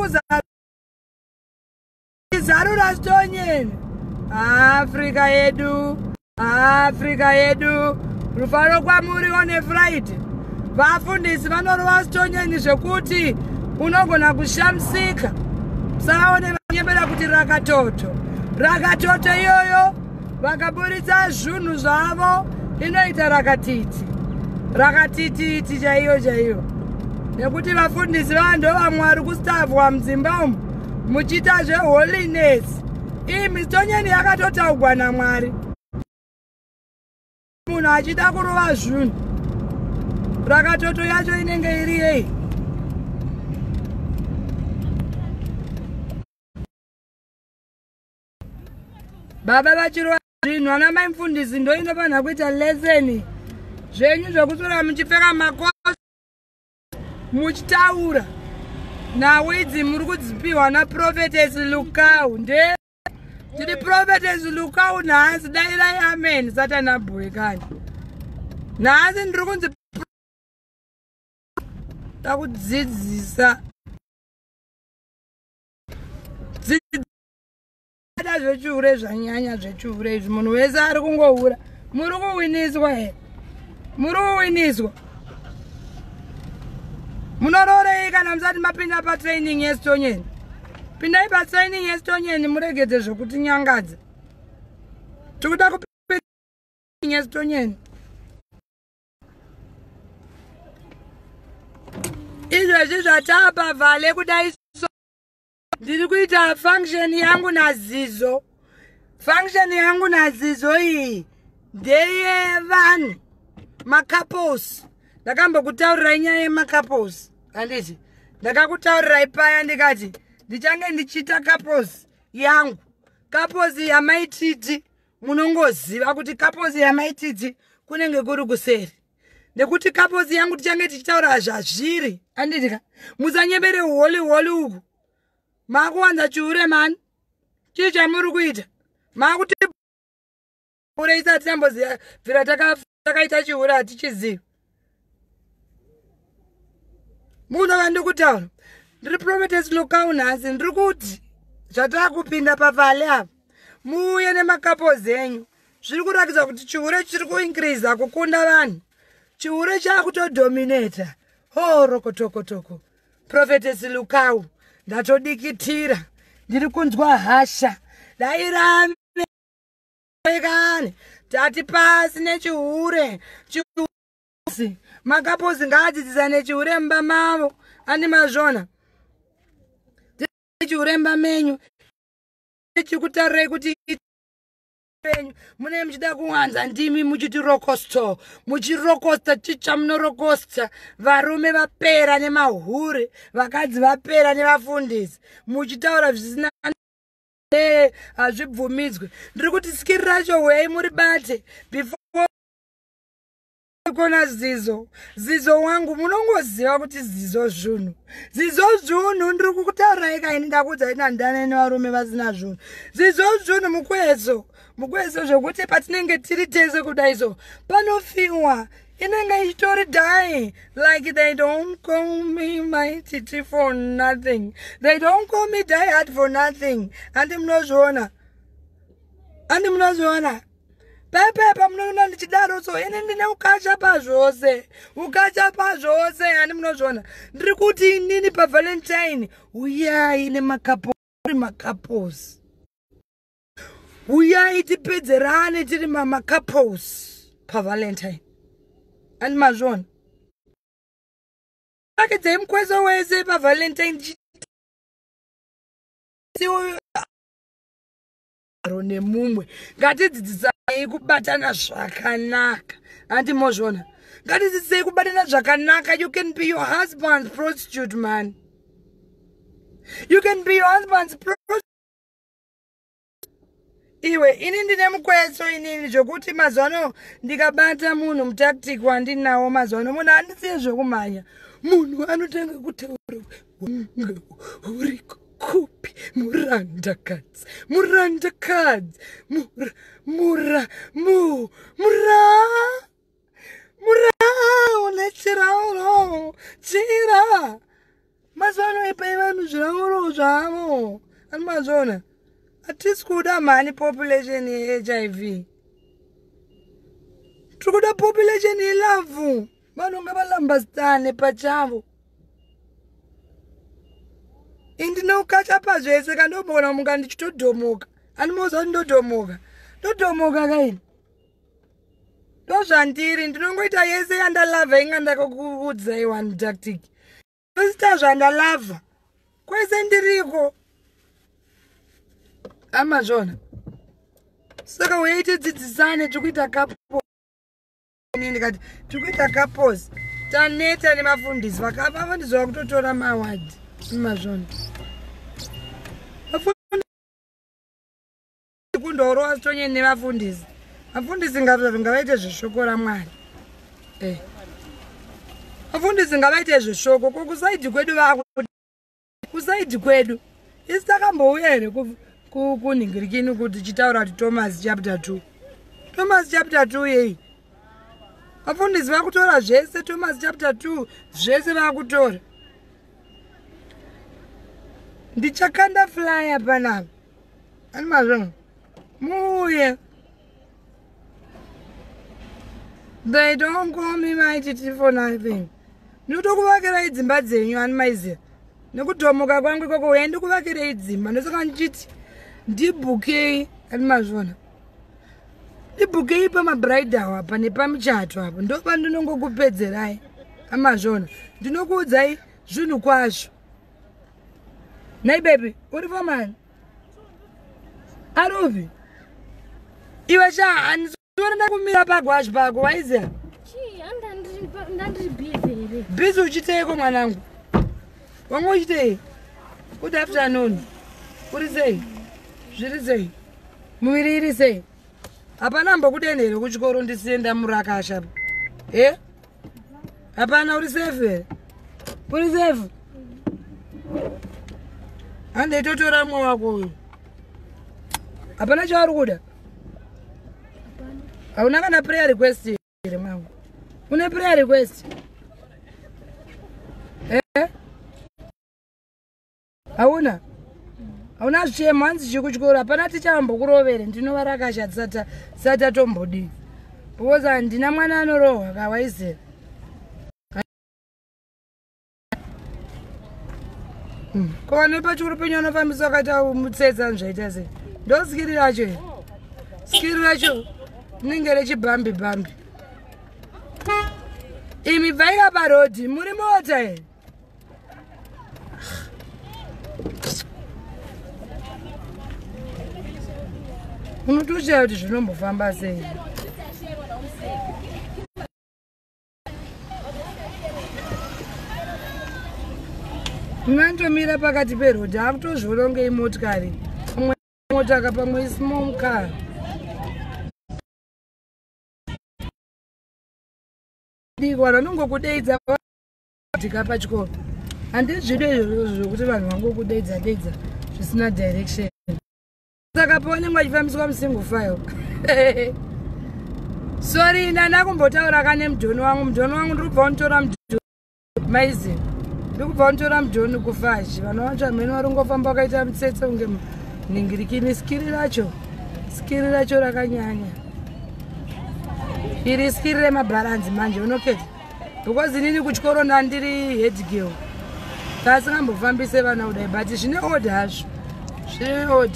kuzarura stonyeni. Afrika yedu, Afrika yedu. Rufaro kwamuri on Friday vafundisi vanorova stonyeni zvekuti unogona kushamisika. Savaone vanyembera kuti rakatoto rakatoto iyoyo vakaburitsa zvinhu zvavo inoita rakatiti rakatititi chaiyo chaiyo. Nekuti vafundisi vando vamwe vari kustavwa mudzimba umu muchiita zveholiness. Iyi mistonyeni yakatotaugwa naMwari. Munhu achida kurova zvinhu rakatoto yacho inenge iri yei. Baba vachirova zvinhu ana mai mufundisi ndo inofanira kuita lesson zvenyu zvokuswera muchipfeka makosi muchitaura nawo idzi muri kudzipiwa naProphetess Lukau. Nde tiri Prophetess Lukau nhasi dairai amen satana boy kani nhasi ndiri kunzi takudzidzisa Zida zvechure zvanyanya zvechure izvi munhu wese ari kungoura. Muri kuwiniswa here? Muri kuwiniswa. Munororei kana musati mapinda patraining yeStonyeni. Pindai patraining yeStonyeni muregedze zvokuti nyangadza. Tikuda kupinda yeStonyeni. Izvezvi zvatapa vhale kudai ndiri kuita function yangu naZizo. Function yangu naZizo iyi ndeye vanhu macouples. Ndakambokutaurirai nyaya yemacouples. Handiti ndakakutaurirai paya ndikati ndichange ndichiita couples yangu. Couples yamaititi munongoziva kuti couples yamaititi kunenge kuri kuseri. Nekuti couples yangu tichange tichitaura zvazviri. Handitika musanyebere holi holi uku. Makuwanza chiure man. Chii chamuri kuita? Makuti ure isati tamboziva vhira takaita chiure hatichizivi. Munhu vandikutaura. Ndiri Prophetess Lukau nhasi ndiri kuti zvatakupinda pavhale apa. Muuye nemacouples enyu. Zviri kuratidza kuti chiure chiri kuincrease kukunda vanhu. Chiure chakutodominata. Ho rokotokotoko. Prophetess Lukau. Ndatodikitira. Ndiri kunzwa hasha. Dairambe kane. Tati pasi nechihure. Chihure. Makapozi ngadzidzisa nechihure mba mavo. Andi mazvona. Chihure mba menyu. Chikutarirei kuti mune muchida kuwanza ndimi muchiti rokosto. Muchirokosta chicha munorokosta. Varume vapera nemahure. Vakadzi vapera nevafundisi. Muchitaura zvisina hazvibvumidzwe. Ndiri kuti skiri racho wei muri bate. Before kona Zizo. Zizo wangu munongoziva kuti Zizo zvunhu. Zizo zvunhu ndiri kukutaurirai kaini ndakuudza ina ndane nevarume vasina zvunhu. Zizo zvunhu mukwezo. Mukwezo zvokuti patinenge tiri tese kudaiso panofiwa inenge ichitori dai like they don't call me my titi for nothing. They don't call me die hard for nothing. Andi munozviona. Andi munozviona. Pepepa munoona ndichidaro so ini ndine ukacha pazvose. Ukacha pazvose andi munozviona. Ndiri kuti inini paValentine uyai nemakaposi makaposi. Uyai tipedzerane tiri mama couples pa Valentine. And mazvona. Akedzai mukwezo wese pa Valentine. Rone mumwe. Ngatidzidzisai kubatana zvakanaka. Andi mozvona. Ngatidzidzisai kubatana zvakanaka. You can be your husband's prostitute, man. You can be your husband's prostitute. Iwe ini ndine mukweso inini zvokuti mazwano ndikabata munhu mutactic wandinawo mazwano munhu andisiye zvokumhanya. Munhu anotanga kutaura wangu uri kupi murandakadzi murandakadzi mura mura mu mura mura unechirauro chira mazwano ipai vanhu zvirauro zvavo ani mazvona. Atisi kuda mani population ye H I V. Tikuda population ye love. Vanhu ngavalambastane pachavo. Indinokacha pazvese kandobona munga ndichitodhomoka. Andimoza ndodhomoka. Ndodhomoka kaini. Ndozvandiri ndinongoita yese yandalava inga ndakakuudzai one tactic. Ndosita zvandalava. Kwese ndiriko. Amazona. Saka weite dzidzisane tikuita couples. Ndikati tikuita couples. Taneta nemafundisi vakava vandizwa kutotora mawadi. Amazona. Afundisi kundorowa Stonyeni nevafundisi. Afundisi ngavaite zveshoko raMwari. Eh. Afundisi ngavaite zveshoko kusaidi kwedu vakuti. Kusaidi kwedu. Isi takambouya here ku kuningirikini kuti chitaura kuti Thomas chapter two. Thomas chapter two yei. Vafundisi vakutora zvese Thomas chapter two zvese vakutora. Ndichakanda fly apa na. Ani mazvo. Muye. They don't call me my titi for nothing. Ndokuvakira idzimba dzenyu ani maiziya. Nekutomoka kwangu ikoko uende kuvakira idzimba ndosaka ndichiti ndibhukei ani mazvona. Ndibhukei pamabride awa apa nepamichato apa ndopa ndinongokupedzerai. Amazvona. Ndinokuudzai zvinhu kwazvo. Nay baby, uri pamani? Arupi? Iwe cha anzorenda kumira pagwazi pako waiziya? Chi, anda ndiri busy. Busy uchiteko mwanangu? Wangu uchitei? Good afternoon. Uri sei? Zviri sei? Muviri iri sei? Hapana mbokudendere kuchikoro ndisienda murakasha. Eh? Hapana uri safe? Uri safe? Ande totora mwa wako uyu. Hapana chauri kuda? Hauna kana prayer request here mwangu? Une prayer request? Eh? Hauna? Hauna zvichemo hanzi chikuchikoro hapana tichambokurovere ndinovarakasha tisata sata tombodi. Because handina mwana anorohwa kawaizera. Kwa nepa churu penyo anofambisa wakata umutsetsa nzvaita sei. Ndo skiri racho here. Skiri racho rinenge rechibhambi bhambi. Imi bvaika parodhi muri mota here. Unotoshaya kuti zvinombofamba sei. Mwantomira pakati perodhi akutozviona kunge imotokari. Pamwe motaka pamwe small car. Dikwana nongokudeidza tika pachikoro. Handizvide izvozvo zvokuti vanhu vangokudeidza deidza zvisina direction. Saka paunenge wachifambiswa musingle file. Sorry, ndanda kumbotaura kane mudhoni wangu. Mudhoni wangu ndirikubva unitora mudhoni. Maizi. Ndikubva unitora mudhoni kufashi. Vanhu vacho hamene varingofamba wakaita mutsetse kunge ningirikini. Skiri racho. Skiri racho rakanyanya. Iri skiri remabharanzi manje unoketa. Because inini kuchikoro ndandiri head girl. Tasingambofambise vana kudai but zvine odd hazvo. Zvine odd.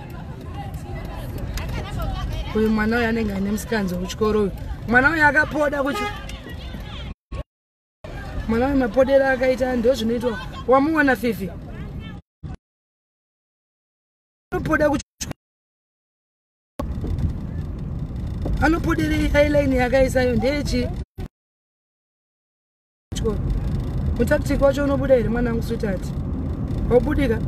Uyu mwana uyu anenge ane musikanzo kuchikoro uyu. Mwana uyu akapoda kucho. Mwana uyu mapodera akaita ndo zvinoitwa. Wamuona Fifi? Anopoda kucho. Anopodera eyeliner yakaisayo ndechi. Mutactic wacho unobuda here mwanangu sweetheart. Wabudika?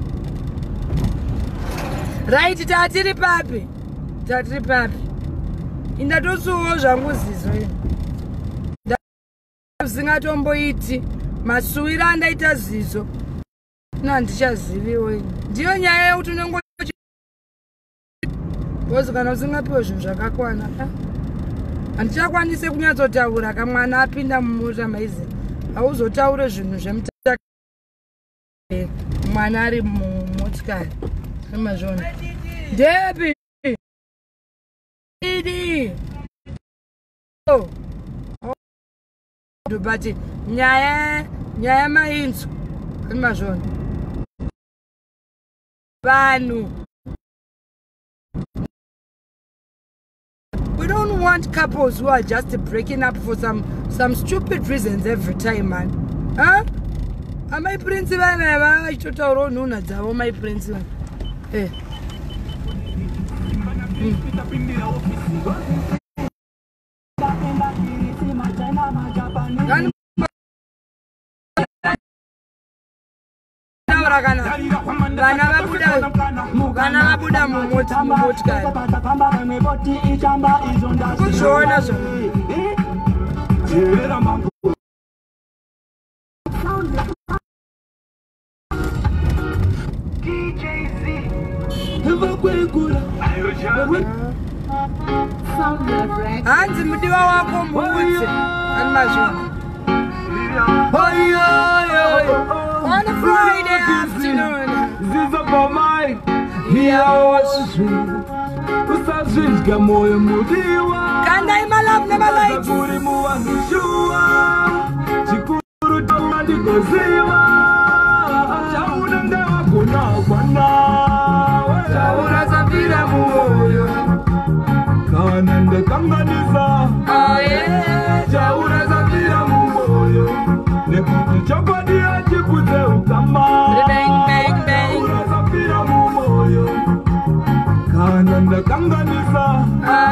Right, tatiri papi. Tatiri papi. Indatosuwo zvangu zizo ino. Ndazingatomboiti masuwira andaita zizo. Nandichaziviwo ino. Ndiyo nyaya yekuti unenge Bozi kana usingapiwe zvinhu zvakakwana. Handichakwanise kunyatsotaura kamwana apinda mumota maizi. Hauzotaure zvinhu zvemutaka. Mwana ari mumotikari. Amazvona. Debi. Idi. Oh. But nyaya nyaya mainzu. Amazvona. Vanhu. We don't want couples who are just breaking up for some some stupid reasons every time, man. Huh? Am I prince van ava chitotauro nuna dzavo my prince van. Eh. Kan Vana vabuda vana vabuda mumotikari. Kuzviona zvo. Hanzi mudiwa wako muudze. Animazvona. On a Friday afternoon. zizopamai hiyaoshi usazvidya moyo mudiwa Kanda imalove never lights. kuri muvanushuwa chikuru tamandigoziva chaunenge wagona kwana chaunazambira mumoyo kana ndakanganisa chaunazambira mumoyo nekuti chokwadi achikudze ukama chaunazambira mumoyo kana ndakanganisa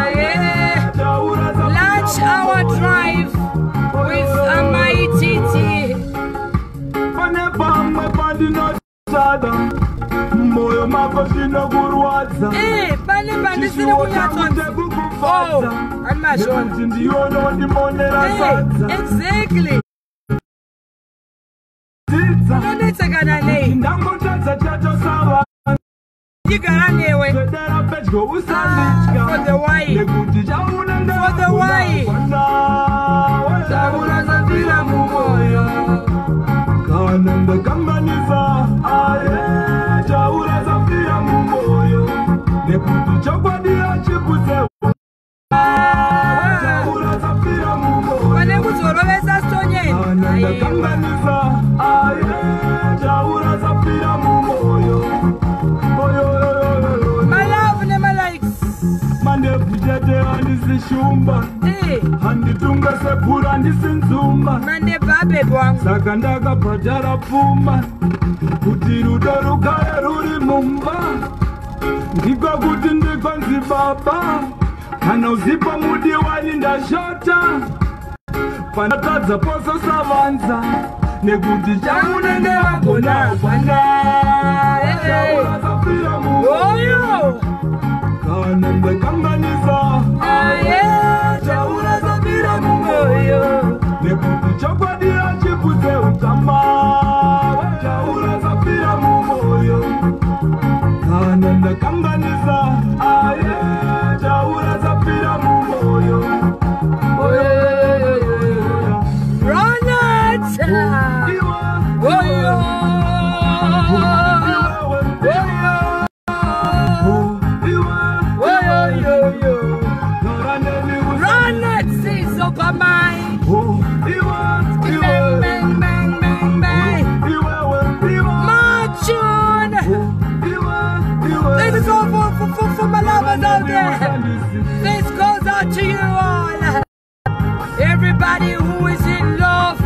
Launch our drive with a mighty T. pane pamwe pandinotsvada moyo mako zvinokurwadza Eh, pane pandisina kunyatsonza. Oh, andimashona. nekuti ndiyono ndimonera Eh, sadza exactly. dzidza Unonetsekana nei? ndangotadza chatosava Ndigara newe. zvedera pedyo usanditya For the why. nekuti chaunenge For the why. chaunazambira mumoyo kana ndakanganisa aye chaunazambira mumoyo nekuti chokwadi achikudze chaunazambira mumoyo Pane kuzorovesa stonyeni. kana ndakanganisa aye chaunazambira mumoyo My love never likes. mandebvutete handisishumba Eh, handitunga sepura handisinzumba mande babe bwangu. saka ndakabhadhara pfuma kuti rudo rugare ruri mumba ndiko kuti ndikonzi baba kana uzipa mudiwani ndashota pandatadza poso savanza nekuti chaunenge wagona kwana chaunazambira mumoyo Oyo. kana ndakanganisa chaunazambira mumoyo nekuti chokwadi achikudze ukama chaunazambira mumoyo kana ndakanganisa aye chaunazambira mumoyo Run it. Oyo. Run it, sis, over mine. Bang, bang, bang, bang, bang. Marchun. This is all for, for, for, for my lovers out there. This goes out to you all. Everybody who is in love.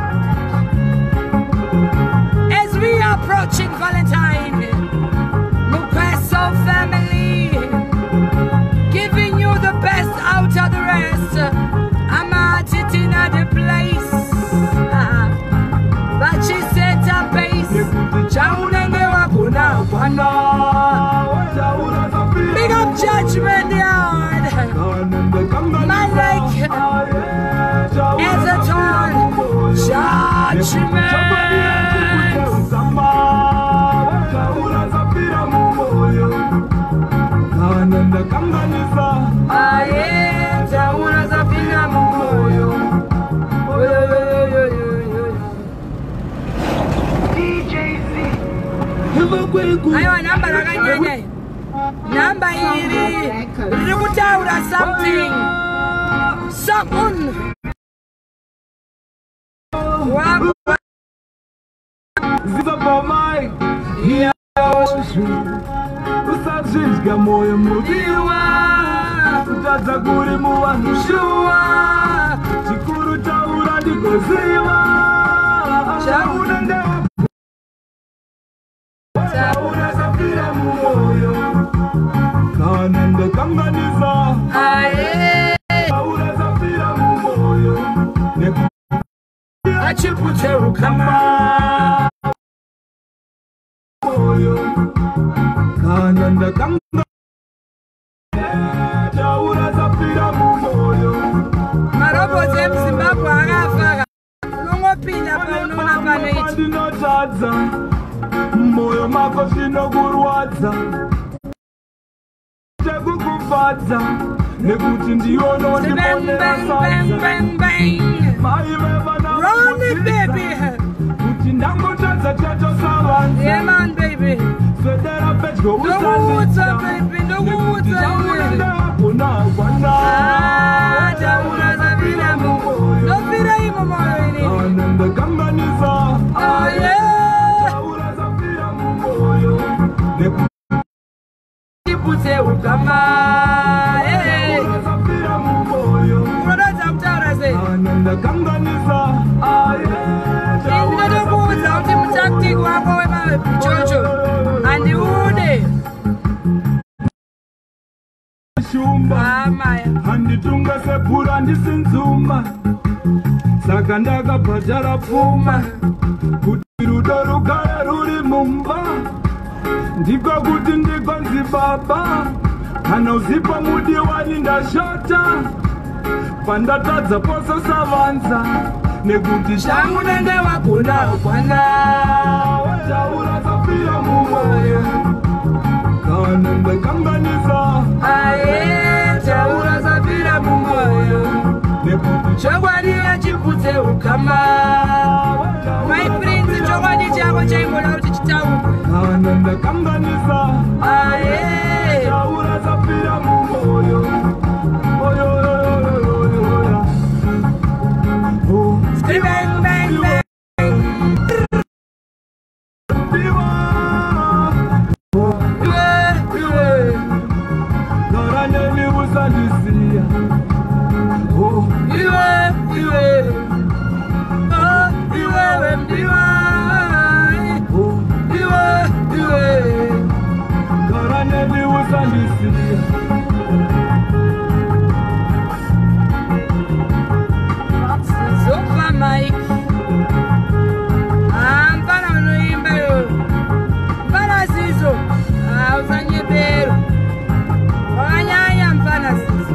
As we are approaching Valentine, Mukeso family, giving you the best out of the rest. I'm at it in the place. Ah, but she set a pace. Chaunenge wakuna wana. Big up Judgment Yard. Man like as a ton. Judgment. Aye, chaunazambira mumoyo. Aiwa, namba rakanyanya. Namba iri riri kutaura something. Someone. Wa- zizopamai hiyaoshi usazvidya moyo mudiwa kutadza kuri muvanushuwa chikuru taura ndigoziva chaunenge chaunazambira mumoyo kana ndakanganisa Aye. chaunazambira mumoyo nekuti achikudze ukama moyo kana ndakanga chaunazambira mumoyo Marobotsi emuZimbabwe akafa. Unongopinda pa unoona panoiti. pandinotadza moyo mako zvinokurwadza chekukufadza nekuti ndiyono Bang, ndimonera bang, bang, sadza bang, bang. mai vevana Run it, baby. kuti ndangotadza chatosavanza Yeah, man, baby. Swedera pedyo Ndokuudza baby, ndokuudza iwe. Ah, taura zapira mumoyo. Ndofira imo moyo ini. Anandakanganiza. Oh yeah. Taura zapira mumoyo. Ndiputse ukama. Eh. Taura zapira mumoyo. Unoda kutaura sei? Anandakanganiza. Ah yeah. Ndinokuudza kuti mutactic wako wemachocho handiude. Shumba Maya. handitunga sepura ndisinzuma saka ndakabhadhara pfuma kuti rudo rugare ruri mumba ndiko kuti ndigonzi baba kana uzipa mudiwani ndashota pandatadza poso savanza nekuti Shangu nende wakuna ukwana. taura zapira mumoyo kana ndakanganisa Aye, taura zapira mumoyo. Chokwadi achiputse ukama. My prince, chokwadi chako chaimboda kuti chitaukwe. kana ndakanganisa Aye. taura zapira mumoyo moyo Bang, bang, bang. Iwe, iwe. Noraneli usandisiya Iwe, iwe. Oh, iwe, wemdiwa. Iwe, iwe. Noraneli usandisiya Zopa Mike. Ah, mpana unoimba yo. Mpana zizo. Ah, uzanyebero. Wakanyanya mpana zizo.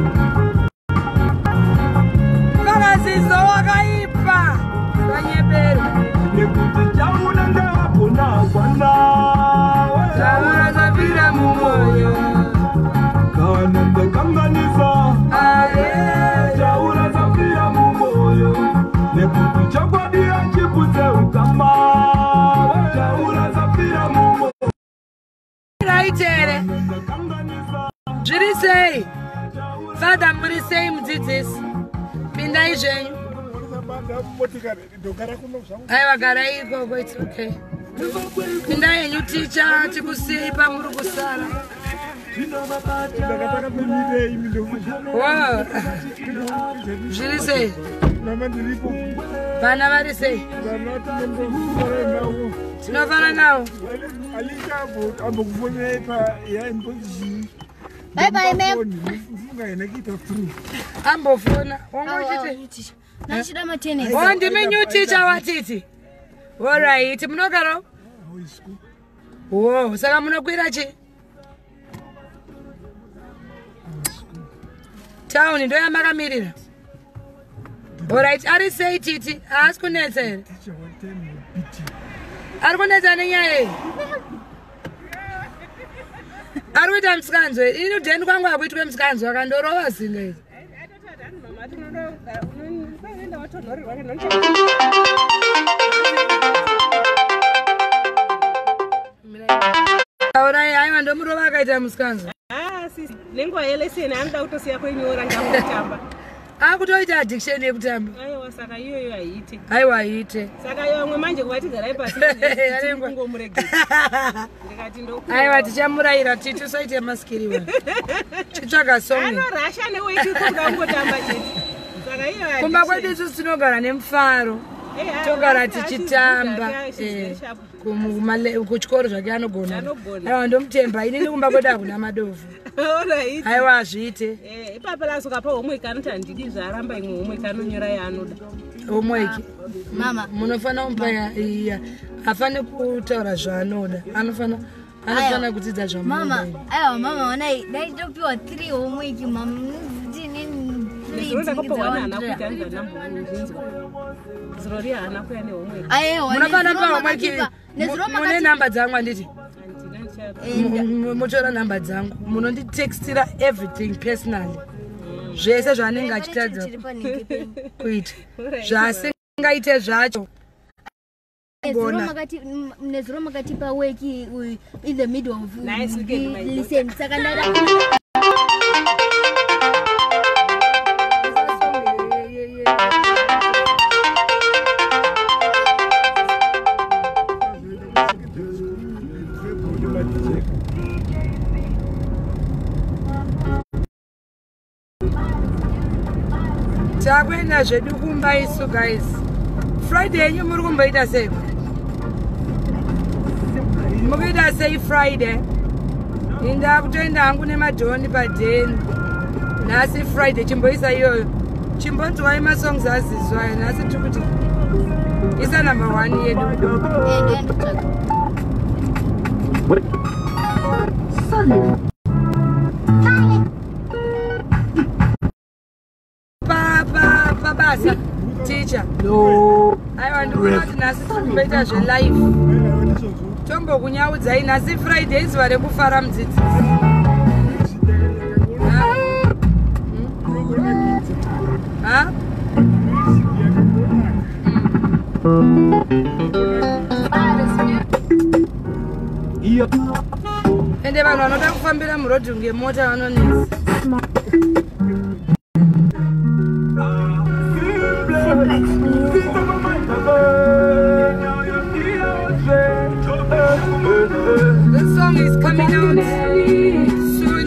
Mpana zizo wakaipa. Uzanyebero. nekuti chaunenge wapona kwana Taura zapira mumoyo. kana ndakanganisa Aye. taura zapira mumoyo nekuti chokwadi achiputse ukama taura zapira mumoyo Raitere. ndakanganisa Zviri sei? Fadha muri sei mudzidzisi? Pindai zvenyu. Aiwa garai ikoko, it's okay. Pindai henyu ticha, tikusiyei pamuri kusara. Wow. Zviri sei? Vana vari sei? Tinofana navo. Bye bye, ma'am. Ambofona. Wongochiti. Nachida matennis. Oh, ndimi new teacher watiti. All right, munogara? Wow, saka munokwira chi? Town ndo yamakamirira. All right, ari sei titi? Haasi kunetsa here. Ari kunetsa nenyaya iyi? Ari kuita musikanzwa. Ini udheni kwangu hakuitwe musikanzwa akandorova zinga idzi. Aurai aiwa ndomurova akaita musikanzwa. Ah, sisi. Nenguva yeleseni anoda kutosiya kwenyora ngakutamba. Akutoita addiction yekutamba. Aiwa saka iyoyo haiite. Aiwa haiite. Saka iwe mwe manje kuvatidzarai pasi kungomuregera. Ndikati ndokuwa. Aiwa tichamurayira titi usaite maskiriwa. Chitsvaga songi. Anorasha neweiti kuda kungotamba chete. Saka iyo haiite. Kumba kwedu isusu tinogara nemufaro. Togara tichitamba. Kuchikoro zvake anogona. Aiwa ndomutemba inini kumba kwedu hakuna madovhu. Alright. Aiwa azviite. Eh, ipapa lasoka pa homework anoti handidi zvaramba imwe homework anonyora yaanoda. Homework. Mama. Munofana kumpa iya. Afane kutaura zvaanoda. Anofana anofana kudzidza zvamunoda. Mama, aiwa mama wanai ndaitopiwa three homework mama. Ndini Nezvinoda kupawana hana kuita anza nambo zvinzwa. Zirori hana kuya nehomework. aiwa. Munofana pa homework. Mune namba dzangu anditi. Mutora namba dzangu. Munonditextira everything personally. Zvese zvanenge achitadza kuita. Zvasingaite zvacho. Nezuro makati pa weki in the middle of nice listen sakandara Chakwenda zvedu kumba isu guys. Friday yenyu muri kumboita sei? Mukuita sei Friday? Inda kutoenda hangu nemadhoni padheni. Nhasi Friday chimboisa iyoyo. Chimbonzwai masongs azizwayo. Nhasi tiri kuti isa number one yedu. Solid. Basa teacher no I want to go to nasi better je live tombo kunyaudza nasi Fridays vare kufara mudzidzisi ha iyo ende vanhu vanoda kufambira murodhi ngemota vanonesa This song is coming out soon.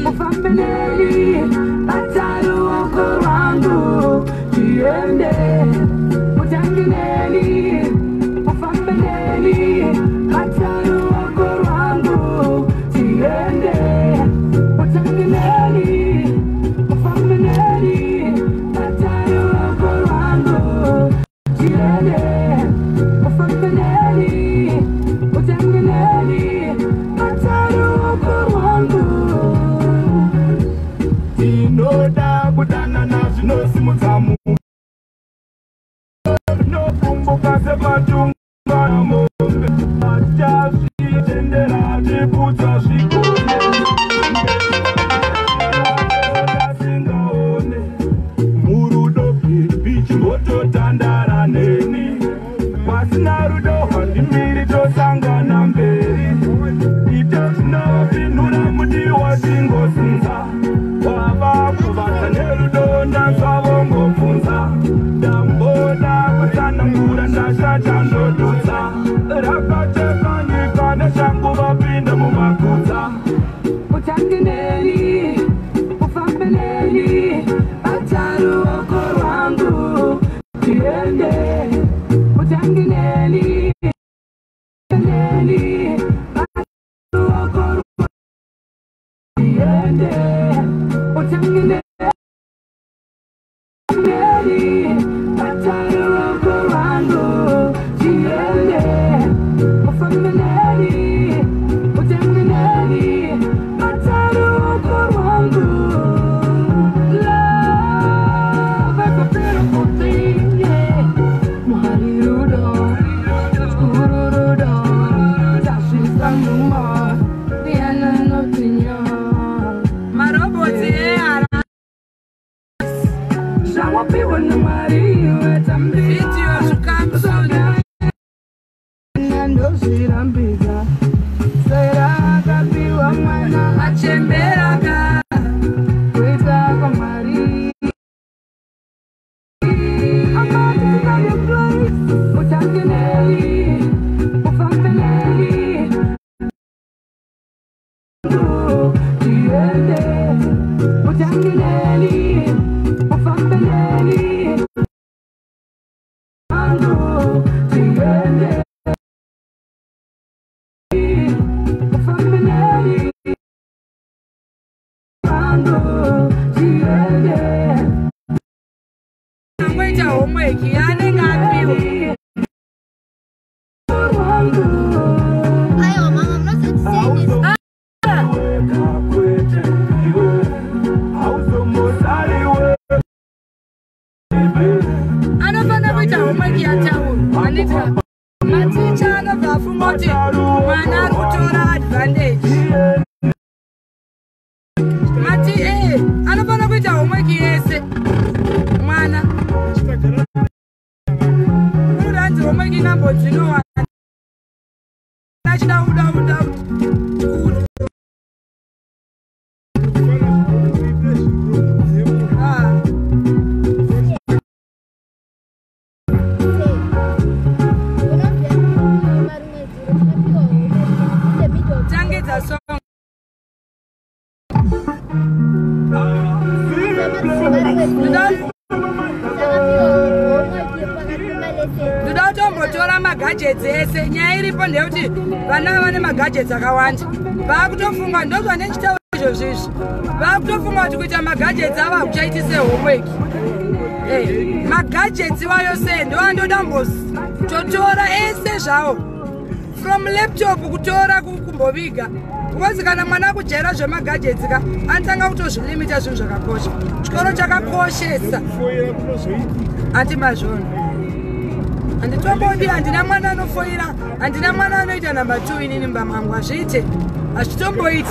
kutenga magadgets ese. Nyaya iripo ndeyekuti vana vane magadgets akawanda. Vakutofunga ndozva nechitaura izvo zvizvi. Vakutofunga kuti kuita magadgets ava kuchaitise homework. Eh, magadgets wayo se ndo andoda mbozi. Totora ese zvawo. From laptop kutora kumboviga. Because kana mwana kujera zvemagadgets ka anotanga kutozvilimita zvinhu zvakakosha. Chikoro chakakoshesa. Anti mazvona. Anditombodi andina mwana anofoira, andina mwana anoita number two inini mbamangu azviite. Azvitomboiti.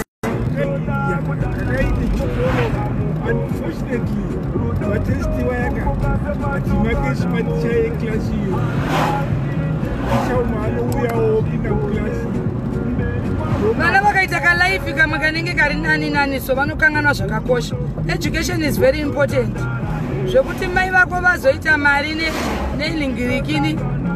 Unfortunately, vatesti vayaka vatimake zvimaticha eklasi iyo ticha umwe anouyawo pinda muklasi. Vana vakaita kalaifi kamwe kanenge kari nani nani so vanokanganwa zvakakosha. Education is very important. Zvekuti mai vako vazoita mari neningirikini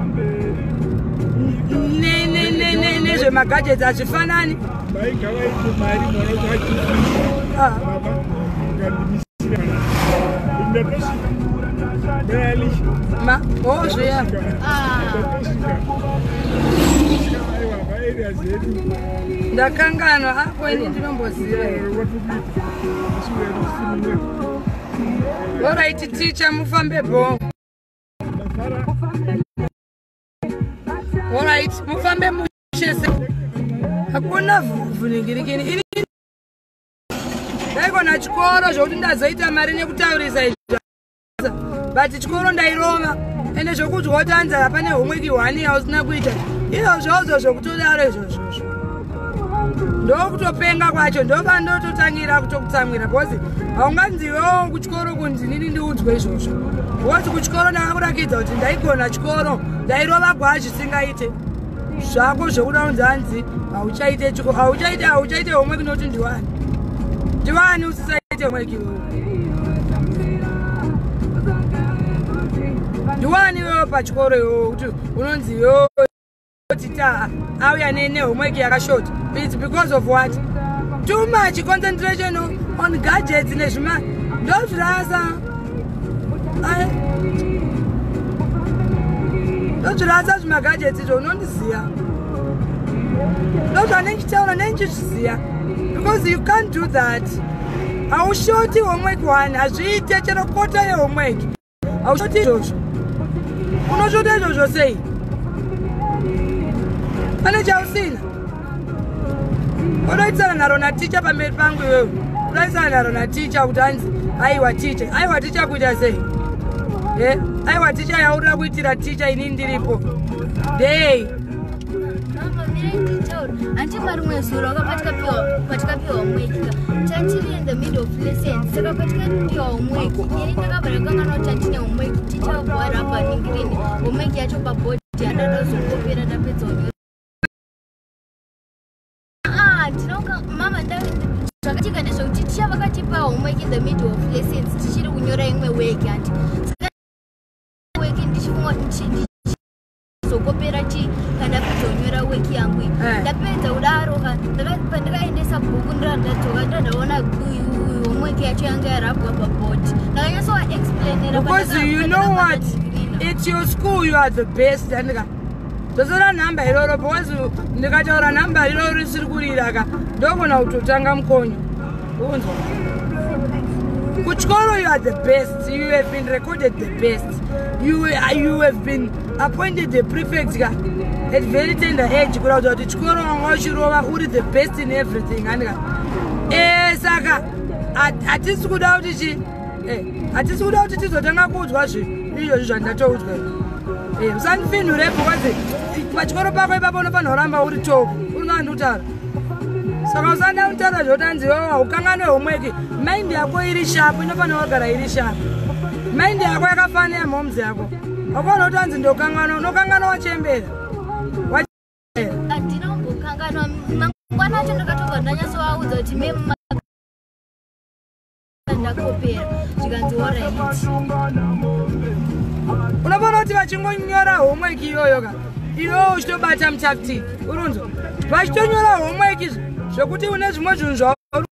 nezvemagadgets hazvifanani. Vaigavaite mari mwana ukachifunda baba ukandimisira ndatosvika bayalisha ma oh zviya ndatosvika aiwa vaarea zedu ndakanganwa apo ini ndinomboziva. Alright teacher mufambe bo. Alright mufambe mushese. Hakuna vuningirikini. Ini ndaikona chikoro zvokuti ndazoita mari nekutaurisa izvi. But chikoro ndairova. Ende zvokudya kuti anzara pane homework one yausina kuita. Izvozvo zvokutodaro izvozvo. Ndokutopenga kwacho ndova ndototangira kutokutsamwira because haunganzivewo kuchikoro kunzi nini ndiudzwe izvozvo. Because kuchikoro ndakakurakidza kuti ndaigona chikoro ndairova kwa zvisingaite. Zvako zvokuda kunzi hanzi hauchaite chikoro hauchaite hauchaite homework noti ndiwani. Ndiwani usisaite homework iwewe. Ndiwani iwewe pachikoro iwewe kuti unonzi iwewe tita auya nene homework yakashota. It's because of what? Too much concentration on gadgets nezvima ndozvirasa. Ndozvirasa zvimagadgets izvo unondiziya. Ndozvanenchitaura nenchizviziya. Because you can't do that. Haushoti homework one. Hazviite chero kota yehomework. Haushoti izvozvo. Unoshota izvozvo sei? Pane chausina. Unoitsana naro naticha pamberi pangu iwewe. Unoitsana naro naticha kuti hanzi aiwa ticha. Aiwa ticha kuita sei? Eh? Aiwa ticha yaurira kuitira ticha inini ndiripo. Day. Mama mira nditaura. Anti marumwe zuro wakapatika patika piwa homework. Tachiri in the middle of lesson. Saka patika piwa homework. Ini ndakabara kangana kuti tine homework. Ticha wabwara pa ningirini. Homework yacho pa board yandada zongopera ndapedza unyora. Mama zvakatika ndezvekuti ticha vakatipa homework in the middle of lessons tichiri kunyora imwe work anti work ndichifunga ndichizokopera chi kana kuzonyora work yangu iyi ndapedza kudaro pandakaendesa bhuku ndandatsoka ndandaona homework yacho yanga yarabwa paboard ndakanyatsoa explainera because you know what, it's your school, you are the best. Andika tozora namba iroro because ndikataura namba iroro risiri kuriraka ndogona kutotanga mukonyo. Unzwa kuchikoro you are the best, you have been recorded the best, you you have been appointed the prefect at very tender age kuratidza kuti chikoro wanga uchirova uri the best in everything. Andika eh saka hatisi kuda kuti chi eh hatisi kuda kuti tizotanga kuudzwa zvinhu izvozvo zvandatoudzwa. Eh usandifinhure because pachikoro pako ipapo unofanira kuramba uri top. Unondutaura saka usanda kutaura zvotanzi iwewe haukanganwe homework. Mind yako iri sharp, inofanira kugara iri sharp. Mind yako yakafanira mom's yako. Haufanira kutanzi ndokanganwa, unokanganwa wachembera. Wachembera. Andinombokangana mangwana acho ndakatobva ndanyatsovaudza kuti mema ndakopera zvikanzi alright. Unofanira kuti vachingonyora homework iyoyo ka iwewe uchitobata mutactic. Urunzwa vachitonyora homework izvi zvokuti une zvimwe zvinhu zvaura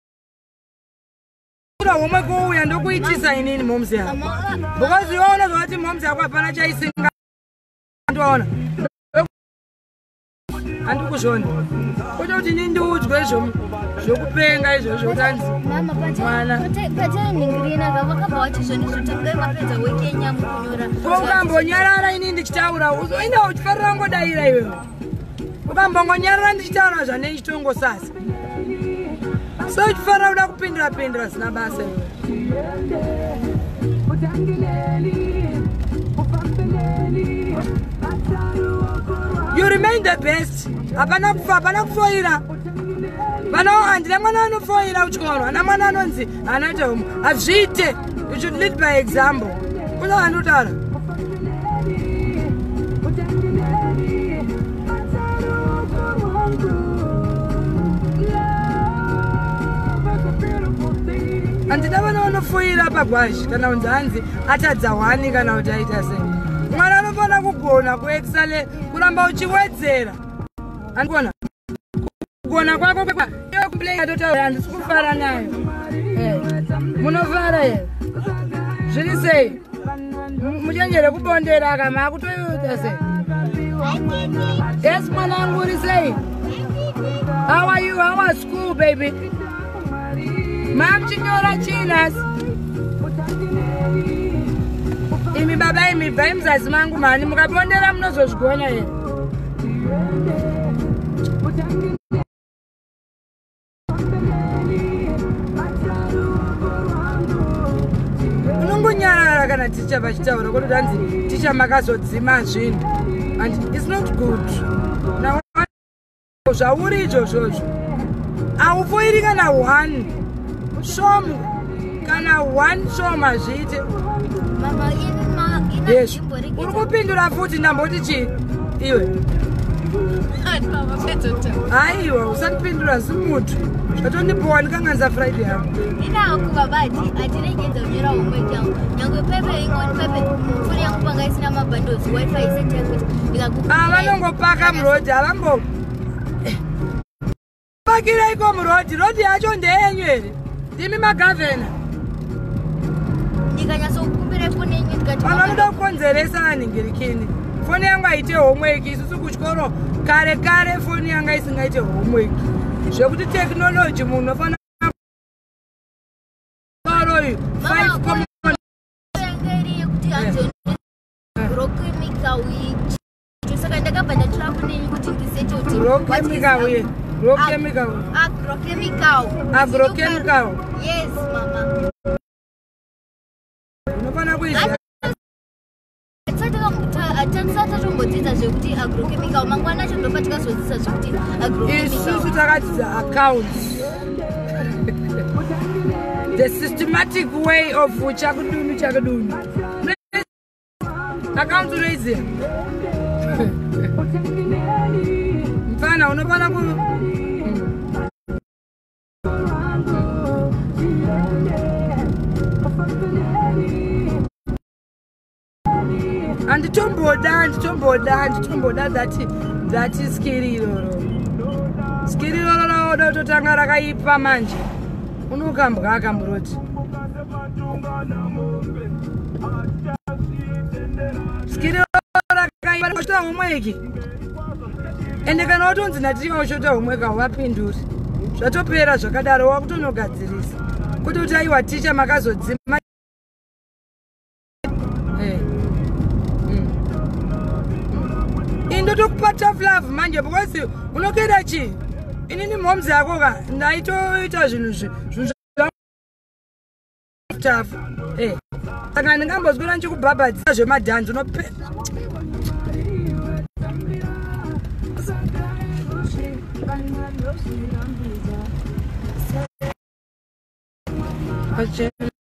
homework wouya ndokuitisa inini mom's yako because iwe unozwa kuti mom's yako hapana chaisinga. Ndwaona andikuzvona kuti kuti nindiudzwe izvo zvokupenga izvozvo tanzi mwana ukambonyarara ini ndichitaura ina uchifarira ngodayira iwewe ukambongonyarara ndichitaura zvane chitongo sasa so uchifarira uda kupindura pindura zina basa you remain the best. Hapana kufa, hapana kufoira. Bana andina mwana anofoira uchikoro. Ana mwana anonzi anaita umu. Azviite. You should lead by example. Kuna anotara. Andina mwana anofoira pagwashi kana unzanzi atadza wani kana utaita sei. Mwana anofana kugona kuexale kuramba uchiwedzera. Andikona kugona kwako kwa iyo kuplay atotaura handisi kufara nayo. Eh. Munofara here. Zviri sei? Muchenjere kubondera kama akutoyuta sei. Yes, mwanangu uri sei? How are you? How was school, baby? Mam chinyora chinas. Imi baba imi bhayi mzazi mangu mani mukabondera munozozvigona here. Unongonyarara kana ticha vachitaura kuti tanzi ticha makazodzima zvinhu and it's not good. Now zvauri izvozvozvo haufoiri kana one shomu kana one shoma hazviite. Yes. Uri kupindura futi ndamboti chii iwe? Aiwa usatipindura simutu. Zvatondipowa ndikanganza Friday yangu. Ina ukubabati atirengedza unyora homework yangu. Nyangwe pepe ingoni pepe foni yangu panga isina mabundles wifi iseti yakuti ndikakupa. Ah vanongopaka murodi avambo. Pakira iko murodi rodi yacho ndeyenyu here. Ndimi magavana. Ndikanyatsokukumbira foni yenyu ndikati vanoda kukonzeresa anhingirikini. Foni yangu haite homework isusu kuchikoro kare kare foni yanga isingaite homework. Zvekuti technology munhu unofana koroyu five common ngeri yekuti anzo rochemical week. Saka ndakabva ndatora foni yenyu kuti ndisete kuti rochemical uye rochemical agrochemical agrochemical. Yes mama. Unofana kuizva atisati tombodzidza zvekuti agrochemical mangwana acho ndopa tikazodzidza zvekuti agrochemical. Isusu takadzidza accounts. The systematic way of chakudunu chakudunu. Accounts unoiziva? Mfana unofana ku Anditomboda, anditomboda, anditomboda that that skiriro. Skiriro rodo totanga rakaipa manje. Unokambwa akamuroti. Skiriro rakaipa kushota homework. Ende kana watonzi natiwa kushota homework wapinduri. Zvatopera zvakadaro wakutonogadzirisa. Kuti kuti aiwa ticha makazodzima. Ndotokupa tough love manje because unokeda chi inini momzi yako ka ndaitoita zvinhu zvinhu tough eh saka ndingambozwira nchikubhabhadzira zvemadhanzi unope ache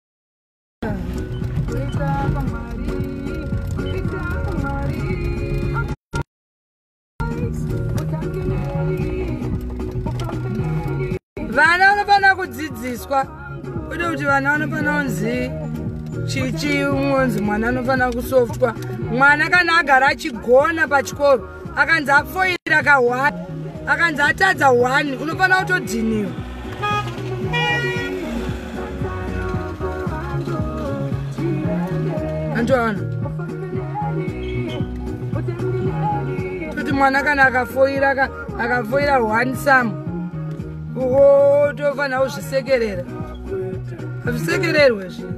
vana vanofana kudzidziswa kuti kuti vana vanofana kunzi chichi unonzi mwana anofana kusoftwa. Mwana kana agara achigona pachikoro akanzi afoira ka one akanzi atadza one unofana kutodhiniwa. Antoana kuti mwana kana akafoira ka akavoira one sam otofana uzvisekerera azvisekererwe zvinhu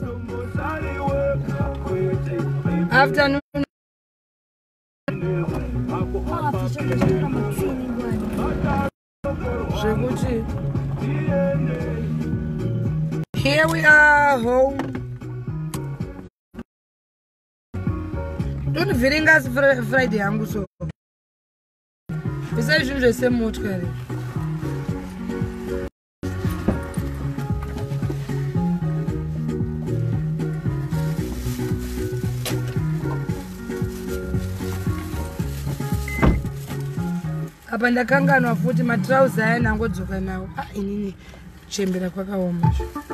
afternoon zvekuti here we are home. Don't viringa Friday yangu so. Bisa zvinhu zvese motikari. Apa ndakanganwa futi matrauza aya nangodzoka nawo. Ah inini chembera kwakaoma.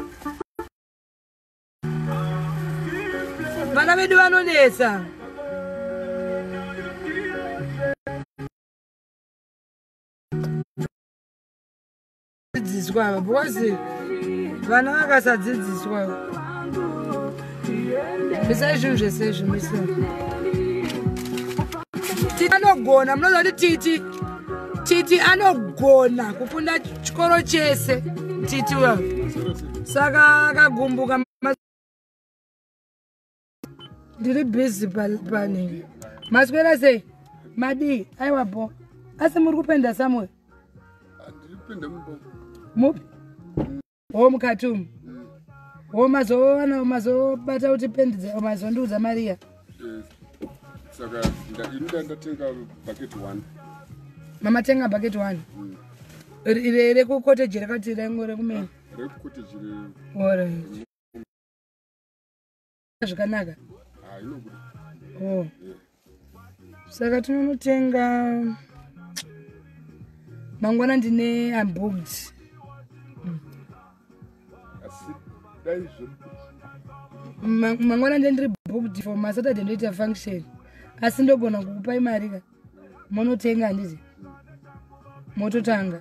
Vana vedu vanonesa. Dzidziswa because vana vakasadzidziswa. Bisa zvinhu zvese zvimisa. Titi anogona munoziva kuti titi titi anogona kufunda chikoro chese titi wa saka akagumbuka ndiri busy pane maswera sei madi aiwapo asi muri kupenda Samuel andiri kupenda mupo mupi ho mukatumu ho mazowana mazobata kuti pendedza mazonduza Maria saka ndainda ndatenga bucket one. Mama tenga bucket one. Mm. Ire ire ku cottage rakati rangore kumeni. Re ku cottage re. Ora. Zvakanaka. Ah inobuda. Oh. Saka tinotenga mangwana ndine I'm booked. Asi dai zvo. Mangwana ndiri booked for my Saturday ndoita function. Asi ndogona kukupai mari ka. Monotenga ndizi. Mototanga.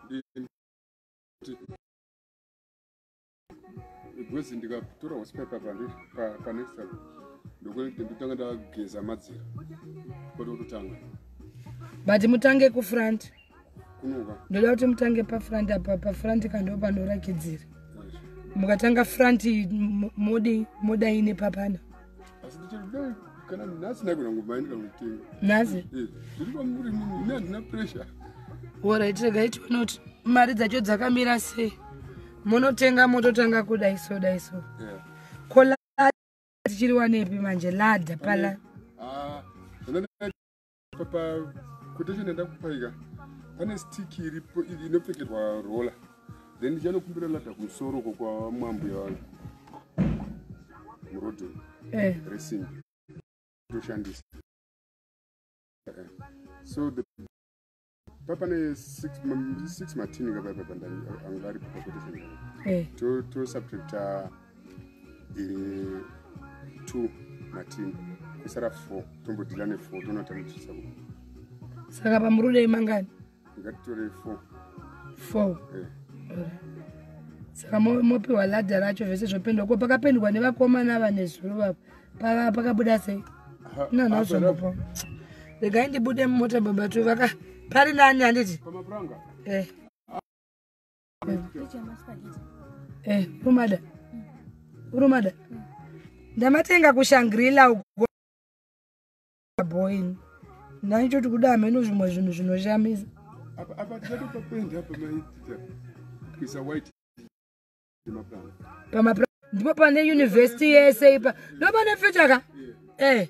Because ndikatora wallpaper pandi pa pa next time. Ndokuti nditanga ndageza madzira. Kuti utotanga. But mutange ku front. Kunoka. Ndoda kuti mutange pa front apa pa front kando panorakidzira. Mukatanga front modi moda ine papana. Asi ndichiri kana nasi nagona ngumaindira kutenga. Nasi? Eh, ndiri pamuri mimi ina ndina pressure. Ora itirega itiona kuti mari dzacho dzakamira sei. Munotenga mototanga kudai so dai so. Yeah. Kola tichiri wanepi manje ladha pala. Ah, ndana papa quotation ndakupaika. Pane stick iripo inopfekerwa roller. Then ndichanokumbira ladha kumusoro kwa mwambu ya murodhi. Eh. Racing. Toshandisa. So the papa ne six six martini ka papa ndani angari papa quotation. Eh. To to subtract uh, eh two martini. Kusara four. Tombo dilane four tonotamitsisa. Saka pamurude imangani? Ngatore four. Four. Eh. Saka mopiwa ladha racho zvese zvopendwa ko pakapendwa nevakomana vane zuru paka pakabuda sei? No no zvombo. Regai ndibude mumota baba tu vaka pari nani anditi? Pamapranga. Eh. Eh, rumada. Rumada. Ndamatenga kuShangri-La uko boy. Naicho tikuda ameno zvimwe zvinhu zvinoshamisa. Apa apa tatu papenda apa maitita. Kisa white. Pamapranga. Pamapranga. Ndipo pane university yese ipa. Ndo pane future ka? Eh.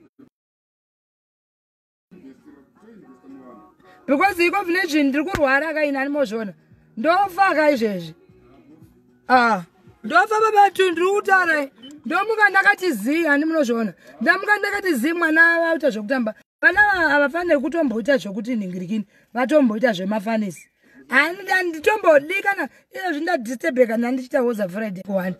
Because iko village ndiri kurwara kaina animozvona. Ndofa ka izvezvi. Ah. Ndofa baba tu ndiri utare. Ndomuka ndakati zi hani munozvona. Ndamuka ndakati zi mwana vauta zvokutamba. Vana avafaniri kutomboita zvokuti ningirikini. Vatomboita zvemafanisi. Ani nditombodi kana izvo ndadisturbe kana ndichita woza Friday one.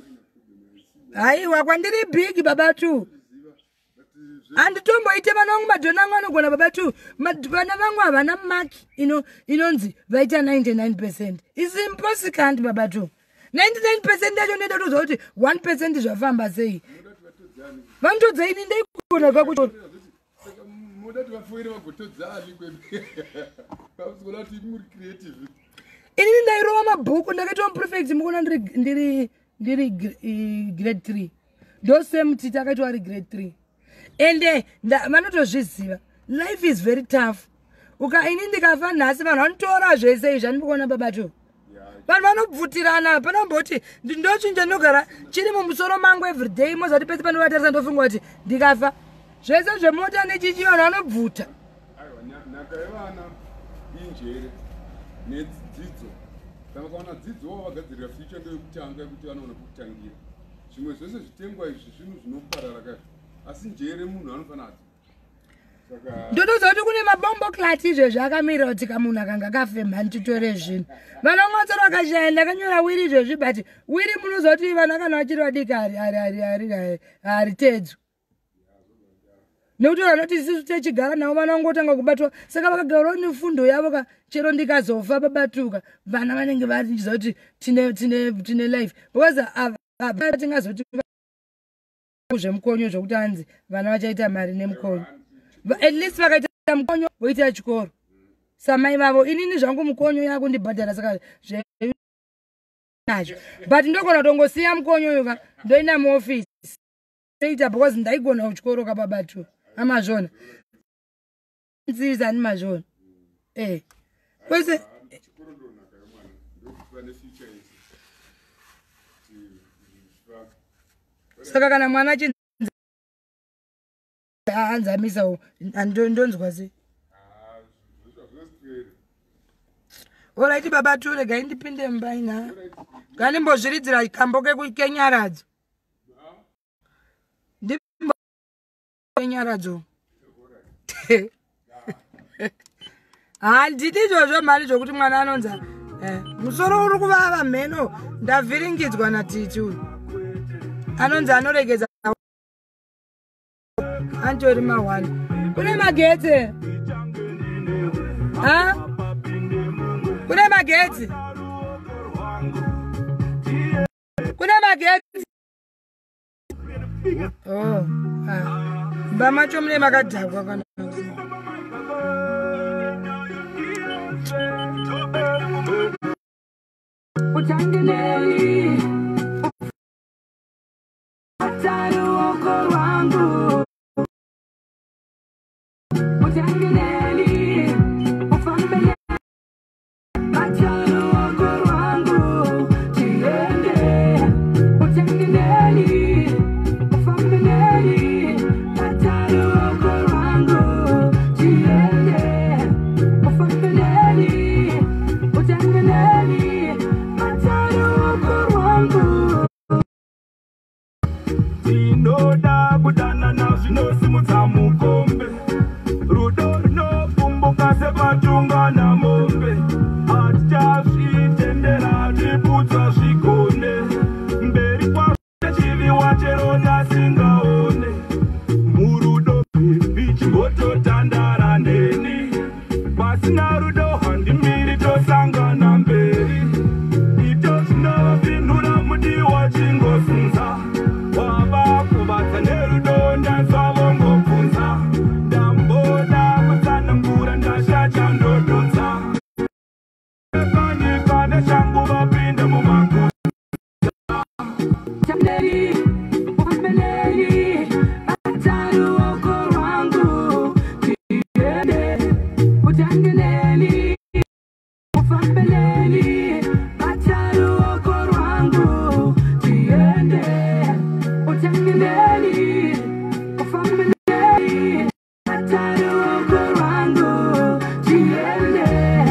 Aiwa kwandiri big baba tu. Anditomboite vana vangu madhona angu anogona baba tu. Vana vangu havana mark ino inonzi vaita ninety-nine percent. It's impossible baba tu. ninety-nine percent yacho ndoda kuzoti one percent zvafamba sei. Vanotodza ini ndeikona kwakuti Unoda tuwafuire wagotodzali kwenu. Pakuzola kuti muri creative. Ini ndairova mabhuku ndakaitwa muprefect mukona ndiri ndiri ndiri grade three. Ndosem tita akaitwa ari grade three. Ende vanotozviziva. Life is very tough. Uka ini ndikafa nhasi vanhu vanotora zvese izvi andikuona babato. Vanhu vanobvutirana panamboti ndochinja ndogara chiri mumusoro mangu every day mozati pese panovatarisa ndofunga kuti ndikafa zvese zvemota nechichi vanhu vanobvuta. Aiwa nhaka yevana injere nedzidzo. Kana ukaona dzidzo wavagadzirira future ndoyekutanga kuti vanoona kukutangira. Zvimwe zvese zvitengwa izvi zvinhu zvinoparara kazvo. Asi njere munhu anofanira ndotoziva kuti kune mabomboklati izvezvi akamira kuti kamunhu akanga akafema ndititore zvinhu vanomwatsoro vakashaya ndakanyora wiri izvezvi but wiri munoziva kuti vana kana vachiri vadiki haritedzo nekuti vanoti isusu techigara navo vana vangotanga kubatwa saka vakagarawo nefundo yavo chero ndikazofa babatuka vana vanenge vachiziva kuti tine life because tingazoti zvemukonyo zvokuti hanzi vana vachaita mari nemukonyo at least vakaita mukonyo voita chikoro samai vavo inini zvangu mukonyo yako ndibhadhara saka nacho but ndogona kutongosiya mukonyo yoka ndoenda muofisi toita because ndaigona kuchikoro kababatu amazvona nziza ani mazvona eh kwese saka kana mwana chi anzamisa ndonzwa sei Alright baba ture ga indipinde mbaina gani mbozviridzira kambo kenyaradzo ndimbo kenyaradzo ah nditi izvozvo mali zvokuti mwana anonza eh musoro uri kuvava mheno ndavhiringidzwa natiti uyu anonza anoregedza antori mawani kune magetsi ha kune magetsi kune magetsi oh ah bamacho mune makadhakwa kana utangeneni atari woko wangu utangeneni ufambele atari woko wangu tiende utangeneni ufambeleni atari woko wangu tiende ufambeleni utangeneni atari woko wangu tinoda kudana na zvinosimudza mukombe rudo runopfumbuka sepatunga namombe hatichazvitendera tipudzwa zvigonde mberi kwachiviwa chero ndasingaone murudo bebi chingototandara neni pasina rudo handimiri tosangana mberi ito zvinovapindura mudiwa chingosunza wava kuvatsa nerudo ndanzwa vongobvunza ndamboda kutsanangura ndashacha ndodudza ekanyika neshangu vapinde mumaguza Chamneri, ufambeleni, atari woko wangu tiende utangeneni ufambeleni atari woko wangu tiende utangeneni ufambeleni atari woko wangu tiende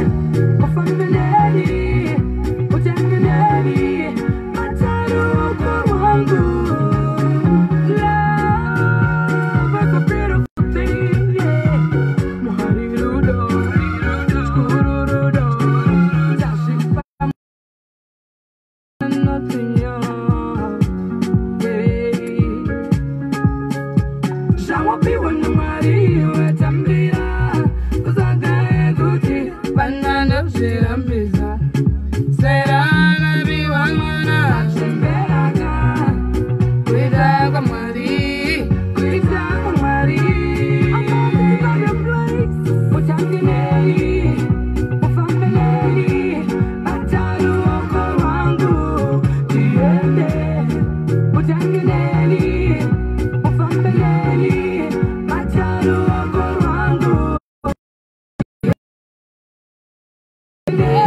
ufambeleni utangeneni atari woko wangu love is a beautiful thing yeah Muhari rudo chukuru rudo zashipa nothing shawapiwa numari watambira kuzagaye kuti banana vzirambiza serana biwangwana shemberaka kuita kwa mwari kuita kwa mwari yeah.